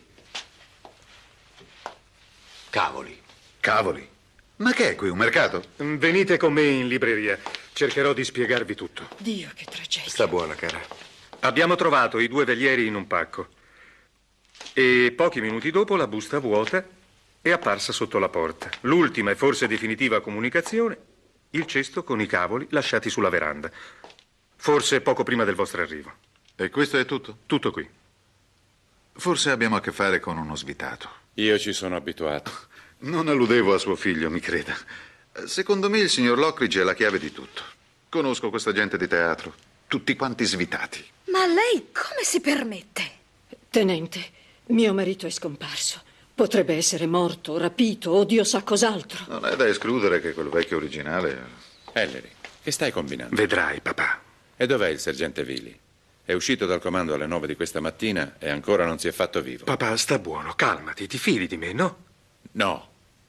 [SPEAKER 14] Cavoli.
[SPEAKER 3] Cavoli.
[SPEAKER 14] Ma che è qui, un mercato?
[SPEAKER 3] Venite con me in libreria. Cercherò di spiegarvi tutto.
[SPEAKER 7] Dio, che tragedia.
[SPEAKER 8] Sta buona, cara.
[SPEAKER 3] Abbiamo trovato i due velieri in un pacco. E pochi minuti dopo la busta vuota è apparsa sotto la porta. L'ultima e forse definitiva comunicazione, il cesto con i cavoli lasciati sulla veranda. Forse poco prima del vostro arrivo.
[SPEAKER 14] E questo è tutto?
[SPEAKER 3] Tutto qui.
[SPEAKER 14] Forse abbiamo a che fare con uno svitato.
[SPEAKER 11] Io ci sono abituato.
[SPEAKER 14] Non alludevo a suo figlio, mi creda. Secondo me il signor Lockridge è la chiave di tutto. Conosco questa gente di teatro, tutti quanti svitati.
[SPEAKER 6] Ma lei come si permette?
[SPEAKER 7] Tenente, mio marito è scomparso. Potrebbe essere morto, rapito o Dio sa cos'altro.
[SPEAKER 14] Non è da escludere che quel vecchio originale...
[SPEAKER 11] Ellery, che stai combinando?
[SPEAKER 3] Vedrai, papà.
[SPEAKER 11] E dov'è il sergente Vili? È uscito dal comando alle nove di questa mattina e ancora non si è fatto vivo.
[SPEAKER 3] Papà, sta buono, calmati, ti fidi di me, no?
[SPEAKER 11] No.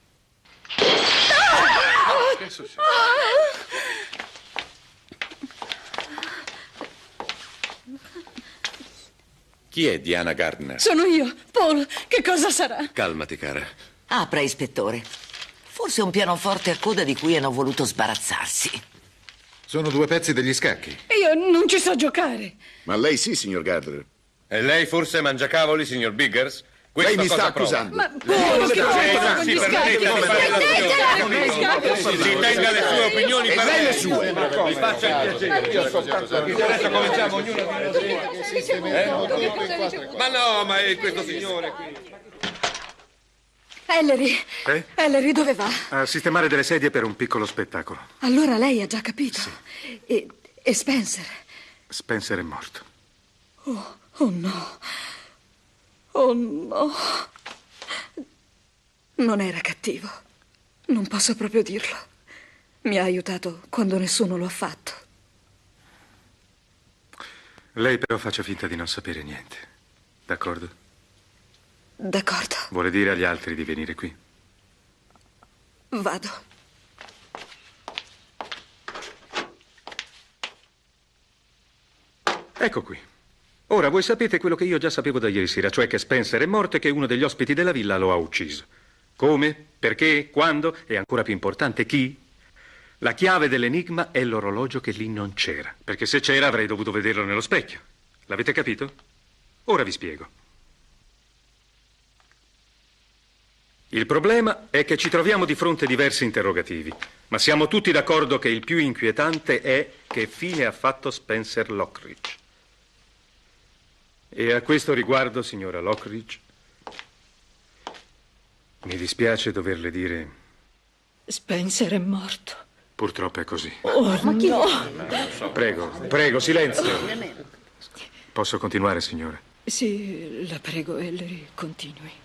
[SPEAKER 3] Che succede?
[SPEAKER 11] Chi è Diana Gardner?
[SPEAKER 12] Sono io. Paul, che cosa sarà?
[SPEAKER 8] Calmati, cara.
[SPEAKER 9] Apra, ispettore. Forse un pianoforte a coda di cui hanno voluto sbarazzarsi.
[SPEAKER 14] Sono due pezzi degli scacchi.
[SPEAKER 12] Io non ci so giocare.
[SPEAKER 2] Ma lei sì, signor Gardner.
[SPEAKER 8] E lei forse mangiacavoli, signor Biggers?
[SPEAKER 2] Lei mi
[SPEAKER 8] cosa
[SPEAKER 2] sta
[SPEAKER 8] prova?
[SPEAKER 2] accusando.
[SPEAKER 12] Ma Paul, che cosa con gli scacchi?
[SPEAKER 8] Si tenga le sue opinioni
[SPEAKER 2] E
[SPEAKER 8] per
[SPEAKER 2] lei le sue.
[SPEAKER 8] Mi faccia il piacere. Adesso cominciamo ognuno a dire. Ma no, ma è questo signore qui.
[SPEAKER 6] Ellery.
[SPEAKER 3] Eh?
[SPEAKER 6] Ellery, dove va?
[SPEAKER 3] A sistemare delle sedie per un piccolo spettacolo.
[SPEAKER 6] Allora lei ha già capito. E, e Spencer?
[SPEAKER 3] Spencer è morto.
[SPEAKER 6] Oh, oh no. Oh no. Non era cattivo. Non posso proprio dirlo. Mi ha aiutato quando nessuno lo ha fatto.
[SPEAKER 3] Lei però faccia finta di non sapere niente. D'accordo?
[SPEAKER 6] D'accordo,
[SPEAKER 3] Vuole dire agli altri di venire qui?
[SPEAKER 6] vado.
[SPEAKER 3] Ecco qui. Ora, voi sapete quello che io già sapevo da ieri sera, cioè che Spencer è morto e che uno degli ospiti della villa lo ha ucciso. Come? Perché? Quando? E ancora più importante, chi? La chiave dell'enigma è l'orologio che lì non c'era, perché se c'era avrei dovuto vederlo nello specchio. L'avete capito? Ora vi spiego. Il problema è che ci troviamo di fronte a diversi interrogativi, ma siamo tutti d'accordo che il più inquietante è che fine ha fatto Spencer Lockridge. E a questo riguardo, signora Lockridge, mi dispiace doverle dire...
[SPEAKER 7] Spencer è morto.
[SPEAKER 3] Purtroppo è così.
[SPEAKER 7] Oh, ma chi no.
[SPEAKER 3] Prego, prego, silenzio. Posso continuare, signora?
[SPEAKER 7] Sì, la prego, Ellery, continui.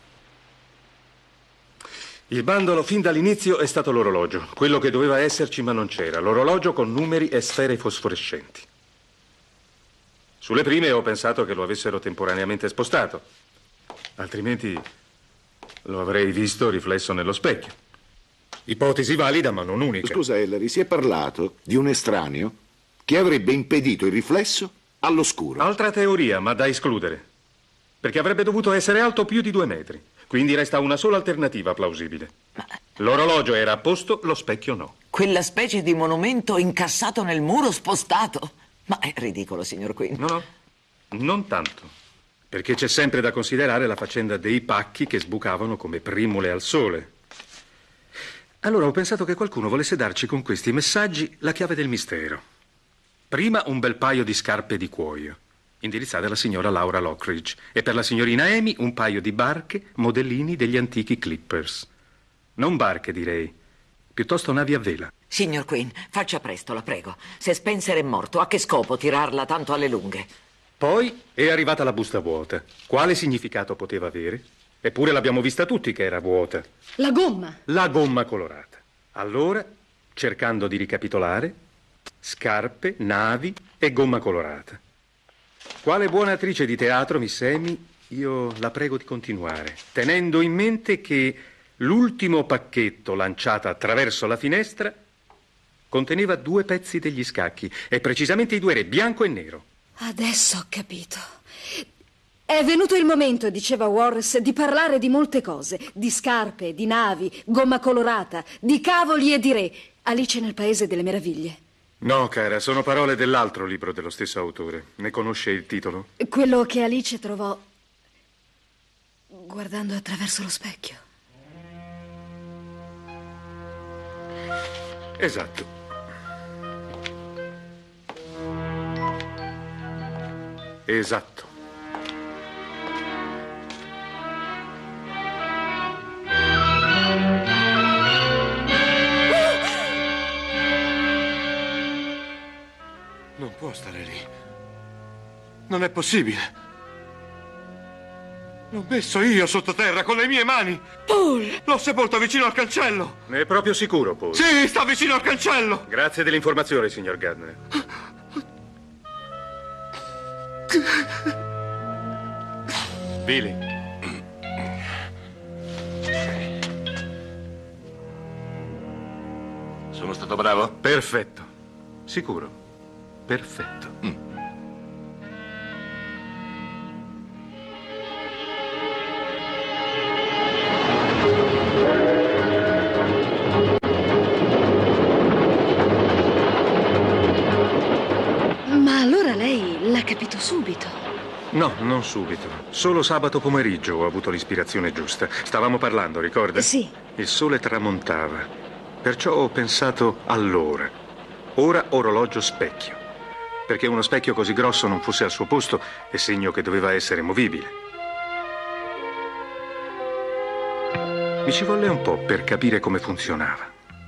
[SPEAKER 3] Il bandolo fin dall'inizio è stato l'orologio, quello che doveva esserci ma non c'era, l'orologio con numeri e sfere fosforescenti. Sulle prime ho pensato che lo avessero temporaneamente spostato, altrimenti lo avrei visto riflesso nello specchio. Ipotesi valida ma non unica.
[SPEAKER 2] Scusa, Ellery, si è parlato di un estraneo che avrebbe impedito il riflesso all'oscuro.
[SPEAKER 3] Altra teoria, ma da escludere, perché avrebbe dovuto essere alto più di due metri. Quindi resta una sola alternativa plausibile. L'orologio era a posto, lo specchio no.
[SPEAKER 9] Quella specie di monumento incassato nel muro spostato. Ma è ridicolo, signor Quinn.
[SPEAKER 3] No, no, non tanto. Perché c'è sempre da considerare la faccenda dei pacchi che sbucavano come primule al sole. Allora ho pensato che qualcuno volesse darci con questi messaggi la chiave del mistero. Prima un bel paio di scarpe di cuoio, indirizzate alla signora Laura Lockridge, e per la signorina Amy un paio di barche, modellini degli antichi Clippers. Non barche, direi, piuttosto navi a vela.
[SPEAKER 9] Signor Quinn, faccia presto, la prego. Se Spencer è morto, a che scopo tirarla tanto alle lunghe?
[SPEAKER 3] Poi è arrivata la busta vuota. Quale significato poteva avere? Eppure l'abbiamo vista tutti che era vuota.
[SPEAKER 12] La gomma.
[SPEAKER 3] La gomma colorata. Allora, cercando di ricapitolare, scarpe, navi e gomma colorata. Quale buona attrice di teatro, Miss Amy, io la prego di continuare, tenendo in mente che l'ultimo pacchetto lanciato attraverso la finestra conteneva due pezzi degli scacchi, e precisamente i due re, bianco e nero.
[SPEAKER 6] Adesso ho capito. È venuto il momento, diceva Wallace, di parlare di molte cose. Di scarpe, di navi, gomma colorata, di cavoli e di re. Alice nel Paese delle Meraviglie.
[SPEAKER 3] No, cara, sono parole dell'altro libro dello stesso autore. Ne conosce il titolo?
[SPEAKER 6] Quello che Alice trovò guardando attraverso lo specchio.
[SPEAKER 3] Esatto. Esatto.
[SPEAKER 15] Non può stare lì. Non è possibile. L'ho messo io sottoterra con le mie mani.
[SPEAKER 6] Paul!
[SPEAKER 15] L'ho sepolto vicino al cancello.
[SPEAKER 3] Ne è proprio sicuro, Paul?
[SPEAKER 15] Sì, sta vicino al cancello.
[SPEAKER 3] Grazie dell'informazione, signor Gardner.
[SPEAKER 15] Billy.
[SPEAKER 5] Sono stato bravo?
[SPEAKER 3] Perfetto. Sicuro. Perfetto.
[SPEAKER 5] Mm.
[SPEAKER 6] Ma allora lei l'ha capito subito.
[SPEAKER 3] No, non subito. Solo sabato pomeriggio ho avuto l'ispirazione giusta. Stavamo parlando, ricorda?
[SPEAKER 6] Sì.
[SPEAKER 3] Il sole tramontava. Perciò ho pensato all'ora. Ora orologio specchio. Perché uno specchio così grosso non fosse al suo posto è segno che doveva essere movibile. Mi ci volle un po' per capire come funzionava.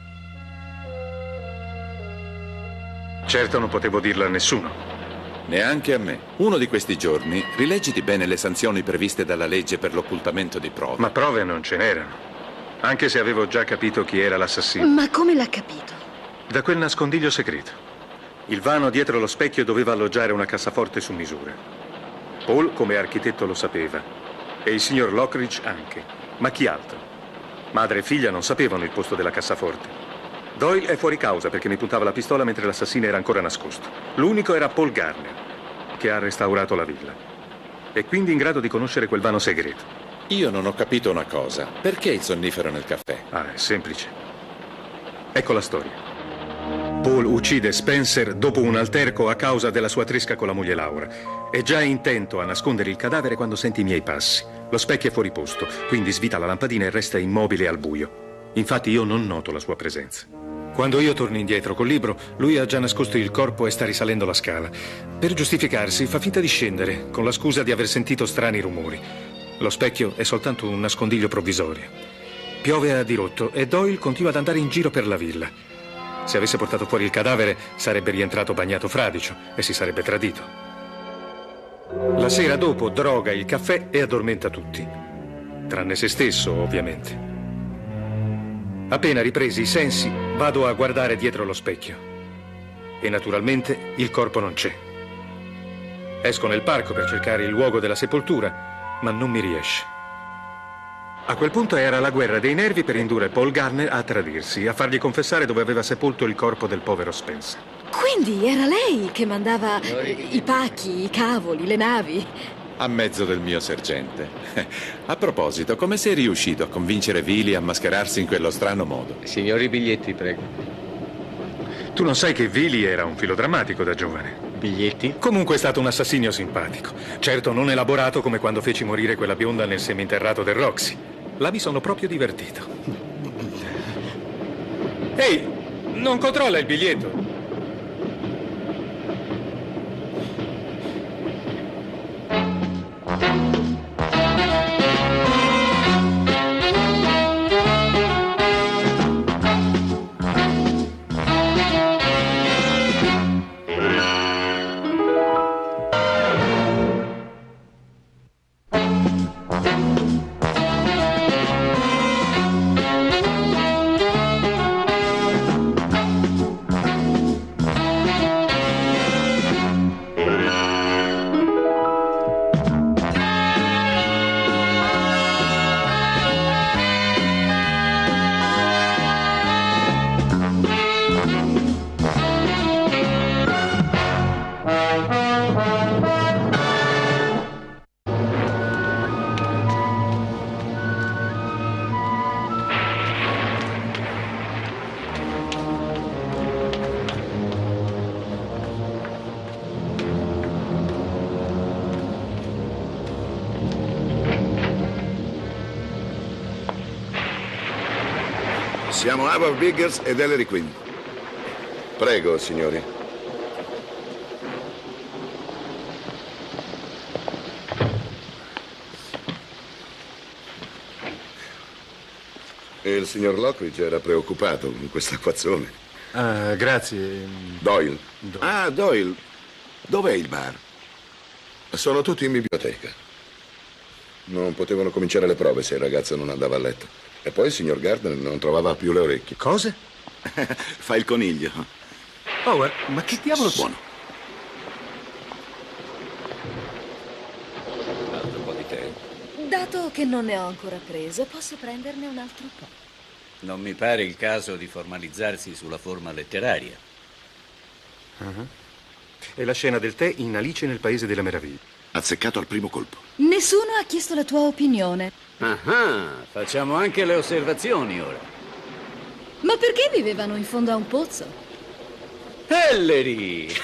[SPEAKER 3] Certo non potevo dirlo a nessuno.
[SPEAKER 11] Neanche a me. Uno di questi giorni rileggiti bene le sanzioni previste dalla legge per l'occultamento di prove.
[SPEAKER 3] Ma prove non ce n'erano. Anche se avevo già capito chi era l'assassino.
[SPEAKER 6] Ma come l'ha capito?
[SPEAKER 3] Da quel nascondiglio segreto. Il vano dietro lo specchio doveva alloggiare una cassaforte su misura. Paul, come architetto, lo sapeva. E il signor Lockridge anche. Ma chi altro? Madre e figlia non sapevano il posto della cassaforte. Doyle è fuori causa perché mi puntava la pistola mentre l'assassino era ancora nascosto. L'unico era Paul Garner, che ha restaurato la villa. E quindi in grado di conoscere quel vano segreto.
[SPEAKER 11] Io non ho capito una cosa. Perché il sonnifero nel caffè?
[SPEAKER 3] Ah, è semplice. Ecco la storia. Paul uccide Spencer dopo un alterco a causa della sua tresca con la moglie Laura. È già intento a nascondere il cadavere quando sente i miei passi. Lo specchio è fuori posto, quindi svita la lampadina e resta immobile al buio. Infatti io non noto la sua presenza. Quando io torno indietro col libro, lui ha già nascosto il corpo e sta risalendo la scala. Per giustificarsi fa finta di scendere, con la scusa di aver sentito strani rumori. Lo specchio è soltanto un nascondiglio provvisorio. Piove a dirotto e Doyle continua ad andare in giro per la villa. Se avesse portato fuori il cadavere, sarebbe rientrato bagnato fradicio e si sarebbe tradito. La sera dopo droga il caffè e addormenta tutti. Tranne se stesso, ovviamente. Appena ripresi i sensi, vado a guardare dietro lo specchio. E naturalmente il corpo non c'è. Esco nel parco per cercare il luogo della sepoltura, ma non mi riesce. A quel punto era la guerra dei nervi per indurre Paul Garner a tradirsi, a fargli confessare dove aveva sepolto il corpo del povero Spencer.
[SPEAKER 6] Quindi era lei che mandava i pacchi, i cavoli, le navi.
[SPEAKER 11] A mezzo del mio sergente. A proposito, come sei riuscito a convincere Vili a mascherarsi in quello strano modo?
[SPEAKER 16] Signori biglietti, prego.
[SPEAKER 3] Tu non sai che Vili era un filodrammatico da giovane.
[SPEAKER 16] Biglietti?
[SPEAKER 3] Comunque è stato un assassinio simpatico. Certo non elaborato come quando feci morire quella bionda nel seminterrato del Roxy. Là mi sono proprio divertito. Ehi, non controlla il biglietto.
[SPEAKER 2] Siamo Howard Biggers ed Ellery Quinn.
[SPEAKER 5] Prego, signori. E il signor Lockridge era preoccupato con questo acquazzone.
[SPEAKER 3] Ah, grazie.
[SPEAKER 5] Doyle.
[SPEAKER 3] Doyle.
[SPEAKER 2] Ah, Doyle. Dov'è il bar?
[SPEAKER 5] Sono tutti in biblioteca. Non potevano cominciare le prove se il ragazzo non andava a letto. E poi il signor Gardner non trovava più le orecchie.
[SPEAKER 3] Cosa?
[SPEAKER 2] Fa il coniglio.
[SPEAKER 3] Howard, ma che diavolo...
[SPEAKER 2] Buono.
[SPEAKER 1] Un altro po' di tè.
[SPEAKER 6] Dato che non ne ho ancora preso, posso prenderne un altro po'.
[SPEAKER 1] Non mi pare il caso di formalizzarsi sulla forma letteraria.
[SPEAKER 3] Uh-huh. È la scena del tè in Alice nel Paese delle Meraviglie.
[SPEAKER 2] Azzeccato al primo colpo.
[SPEAKER 6] Nessuno ha chiesto la tua opinione.
[SPEAKER 1] Ah, facciamo anche le osservazioni ora.
[SPEAKER 6] Ma perché vivevano in fondo a un pozzo?
[SPEAKER 1] Ellery!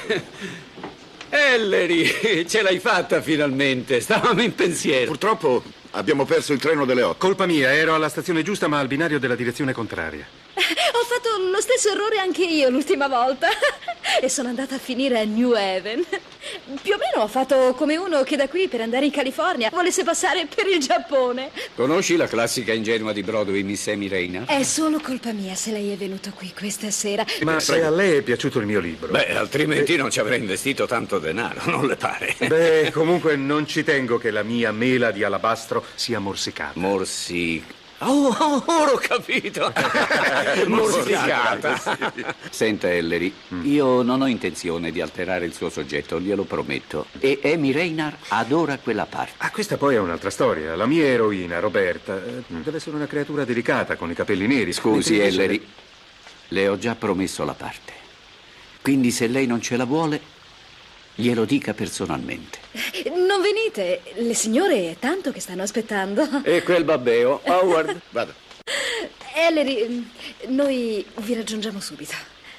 [SPEAKER 1] Ellery, ce l'hai fatta finalmente. Stavamo in pensiero.
[SPEAKER 2] Purtroppo abbiamo perso il treno delle otto.
[SPEAKER 3] Colpa mia, ero alla stazione giusta ma al binario della direzione contraria.
[SPEAKER 6] Ho fatto lo stesso errore anche io l'ultima volta e sono andata a finire a New Haven. Più o meno ho fatto come uno che da qui per andare in California volesse passare per il Giappone.
[SPEAKER 1] Conosci la classica ingenua di Broadway, Miss Amy Rayner?
[SPEAKER 6] È solo colpa mia se lei è venuto qui questa sera.
[SPEAKER 3] Ma se a lei è piaciuto il mio libro...
[SPEAKER 1] Beh, altrimenti non ci avrei investito tanto denaro, non le pare?
[SPEAKER 3] Beh, comunque non ci tengo che la mia mela di alabastro sia morsicata.
[SPEAKER 1] Morsi... Oh, oh, ora ho capito. Morsicata. Senta, Ellery, io non ho intenzione di alterare il suo soggetto, glielo prometto. E Amy Rayner adora quella parte.
[SPEAKER 3] Ah, questa poi è un'altra storia. La mia eroina, Roberta, eh, deve essere una creatura delicata con i capelli neri.
[SPEAKER 1] Scusi,
[SPEAKER 3] Mentre invece-
[SPEAKER 1] Ellery, le ho già promesso la parte. Quindi se lei non ce la vuole, glielo dica personalmente.
[SPEAKER 6] Non venite, le signore è tanto che stanno aspettando.
[SPEAKER 1] E quel babbeo, Howard.
[SPEAKER 2] Vada.
[SPEAKER 6] Ellery, noi vi raggiungiamo subito.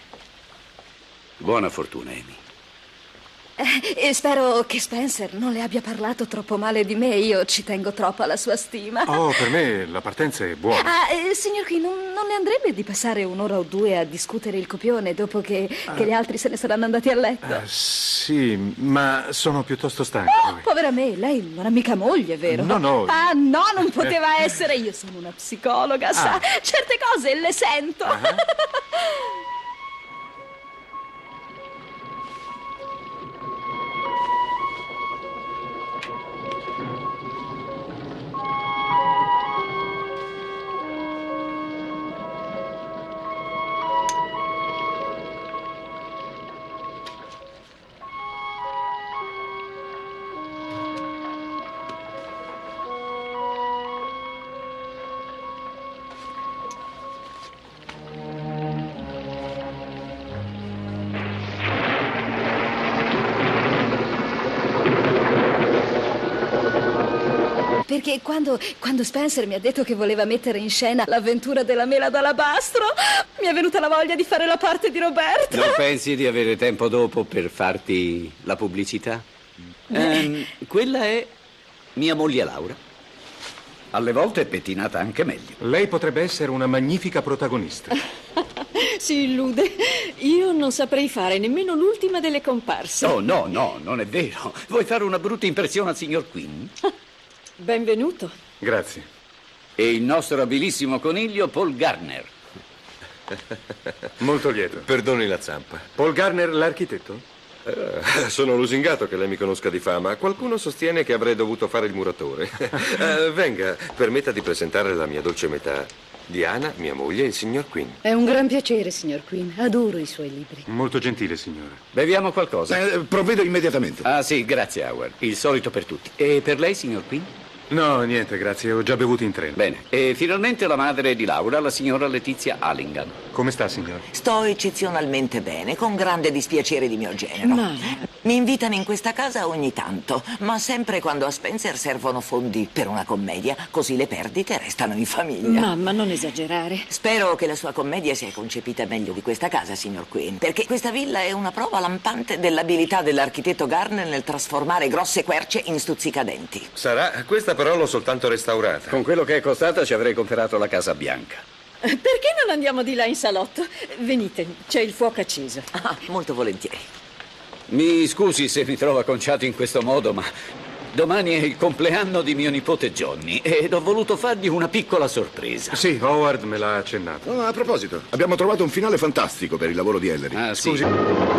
[SPEAKER 1] Buona fortuna, Amy.
[SPEAKER 6] Eh, e spero che Spencer non le abbia parlato troppo male di me. Io ci tengo troppo alla sua stima.
[SPEAKER 3] Oh, per me la partenza è buona.
[SPEAKER 6] Ah, eh, signor Qui, non, non le andrebbe di passare un'ora o due a discutere il copione dopo che,
[SPEAKER 3] Ah.
[SPEAKER 6] che gli altri se ne saranno andati a letto?
[SPEAKER 3] Eh, sì, ma sono piuttosto stanco.
[SPEAKER 6] Oh, povera me, lei non ha mica moglie, vero?
[SPEAKER 3] No, no.
[SPEAKER 6] Ah, no, non poteva essere. Io sono una psicologa, sa.
[SPEAKER 3] Ah.
[SPEAKER 6] Certe cose le sento. Perché quando, quando Spencer mi ha detto che voleva mettere in scena l'avventura della mela d'alabastro, mi è venuta la voglia di fare la parte di Roberta.
[SPEAKER 1] Non pensi di avere tempo dopo per farti la pubblicità? Ehm, quella è mia moglie Laura. Alle volte è pettinata anche meglio.
[SPEAKER 3] Lei potrebbe essere una magnifica protagonista.
[SPEAKER 7] Si illude. Io non saprei fare nemmeno l'ultima delle comparse.
[SPEAKER 1] Oh, no, no, non è vero. Vuoi fare una brutta impressione al signor Quinn?
[SPEAKER 7] Benvenuto.
[SPEAKER 3] Grazie.
[SPEAKER 1] E il nostro abilissimo coniglio Paul Gardner.
[SPEAKER 3] Molto lieto.
[SPEAKER 8] Perdoni la zampa.
[SPEAKER 3] Paul Gardner, l'architetto?
[SPEAKER 8] Eh, sono lusingato che lei mi conosca di fama. Qualcuno sostiene che avrei dovuto fare il muratore. Eh, venga, permetta di presentare la mia dolce metà. Diana, mia moglie, e il signor Quinn.
[SPEAKER 12] È un gran piacere, signor Quinn. Adoro i suoi libri.
[SPEAKER 3] Molto gentile, signora.
[SPEAKER 1] Beviamo qualcosa?
[SPEAKER 2] Eh, provvedo immediatamente.
[SPEAKER 1] Ah, sì, grazie, Howard. Il solito per tutti. E per lei, signor Quinn?
[SPEAKER 3] No, niente, grazie. Ho già bevuto in treno.
[SPEAKER 1] Bene. E finalmente la madre di Laura, la signora Letizia Allingham.
[SPEAKER 3] Come sta, signora?
[SPEAKER 9] Sto eccezionalmente bene, con grande dispiacere di mio genero.
[SPEAKER 7] Ma-
[SPEAKER 9] Mi invitano in questa casa ogni tanto, ma sempre quando a Spencer servono fondi per una commedia, così le perdite restano in famiglia.
[SPEAKER 7] Mamma, non esagerare.
[SPEAKER 9] Spero che la sua commedia sia concepita meglio di questa casa, signor Quinn, perché questa villa è una prova lampante dell'abilità dell'architetto Gardner nel trasformare grosse querce in stuzzicadenti.
[SPEAKER 8] Sarà, questa però l'ho soltanto restaurata.
[SPEAKER 1] Con quello che è costata ci avrei comprato la Casa Bianca.
[SPEAKER 7] Perché non andiamo di là in salotto? Venite, c'è il fuoco acceso.
[SPEAKER 9] Ah, molto volentieri.
[SPEAKER 1] Mi scusi se mi trovo acconciato in questo modo, ma domani è il compleanno di mio nipote Johnny ed ho voluto fargli una piccola sorpresa.
[SPEAKER 3] Sì, Howard me l'ha accennato.
[SPEAKER 2] Oh, a proposito, abbiamo trovato un finale fantastico per il lavoro di Ellery.
[SPEAKER 1] Ah, sì.
[SPEAKER 3] Scusi.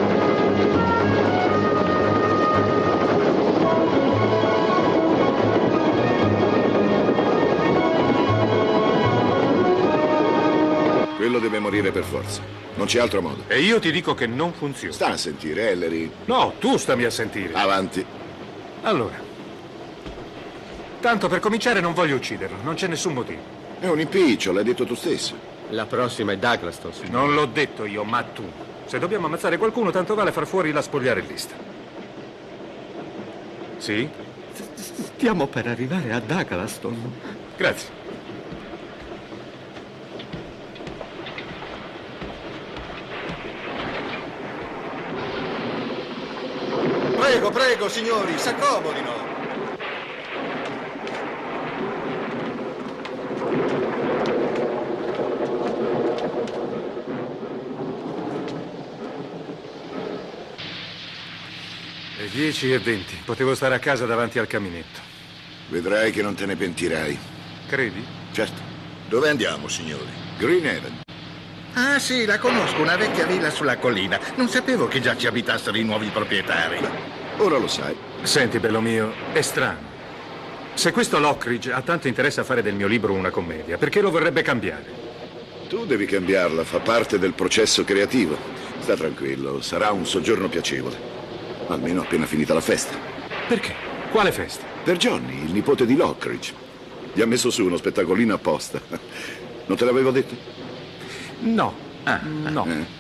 [SPEAKER 2] Quello deve morire per forza. Non c'è altro modo.
[SPEAKER 3] E io ti dico che non funziona.
[SPEAKER 2] Sta a sentire, Ellery.
[SPEAKER 3] No, tu stammi a sentire.
[SPEAKER 2] Avanti.
[SPEAKER 3] Allora, tanto per cominciare non voglio ucciderlo, non c'è nessun motivo.
[SPEAKER 2] È un impiccio, l'hai detto tu stesso.
[SPEAKER 16] La prossima è Douglaston, signore.
[SPEAKER 3] Non l'ho detto io, ma tu. Se dobbiamo ammazzare qualcuno, tanto vale far fuori la spogliarellista. Sì?
[SPEAKER 4] Stiamo per arrivare a Douglaston.
[SPEAKER 3] Grazie.
[SPEAKER 15] Prego, prego, signori, s'accomodino.
[SPEAKER 3] Le dieci e venti. Potevo stare a casa davanti al caminetto.
[SPEAKER 2] Vedrai che non te ne pentirai.
[SPEAKER 3] Credi?
[SPEAKER 2] Certo.
[SPEAKER 5] Dove andiamo, signori?
[SPEAKER 2] Green Haven.
[SPEAKER 17] Ah sì, la conosco, una vecchia villa sulla collina. Non sapevo che già ci abitassero i nuovi proprietari.
[SPEAKER 2] Ora lo sai.
[SPEAKER 3] Senti, bello mio, è strano. Se questo Lockridge ha tanto interesse a fare del mio libro una commedia, perché lo vorrebbe cambiare?
[SPEAKER 2] Tu devi cambiarla, fa parte del processo creativo. Sta tranquillo, sarà un soggiorno piacevole. Almeno appena finita la festa.
[SPEAKER 3] Perché? Quale festa?
[SPEAKER 2] Per Johnny, il nipote di Lockridge. Gli ha messo su uno spettacolino apposta. Non te l'avevo detto?
[SPEAKER 3] No. Ah, no.
[SPEAKER 2] Eh.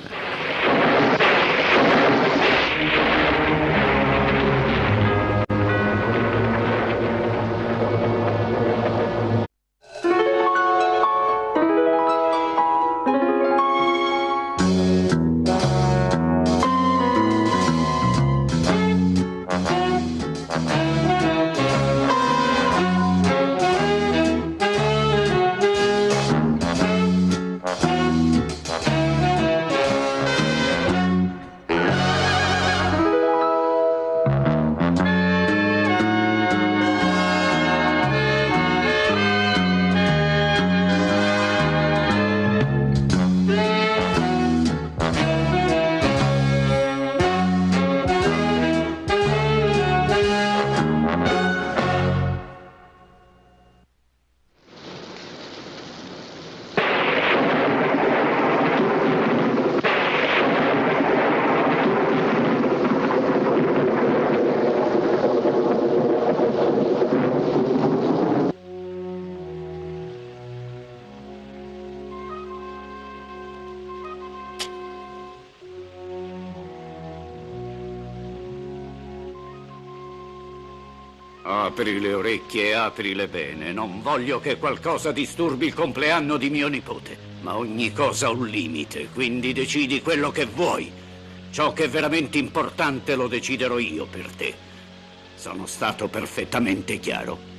[SPEAKER 1] Apri le orecchie e aprile bene. Non voglio che qualcosa disturbi il compleanno di mio nipote. Ma ogni cosa ha un limite, quindi decidi quello che vuoi. Ciò che è veramente importante lo deciderò io per te. Sono stato perfettamente chiaro.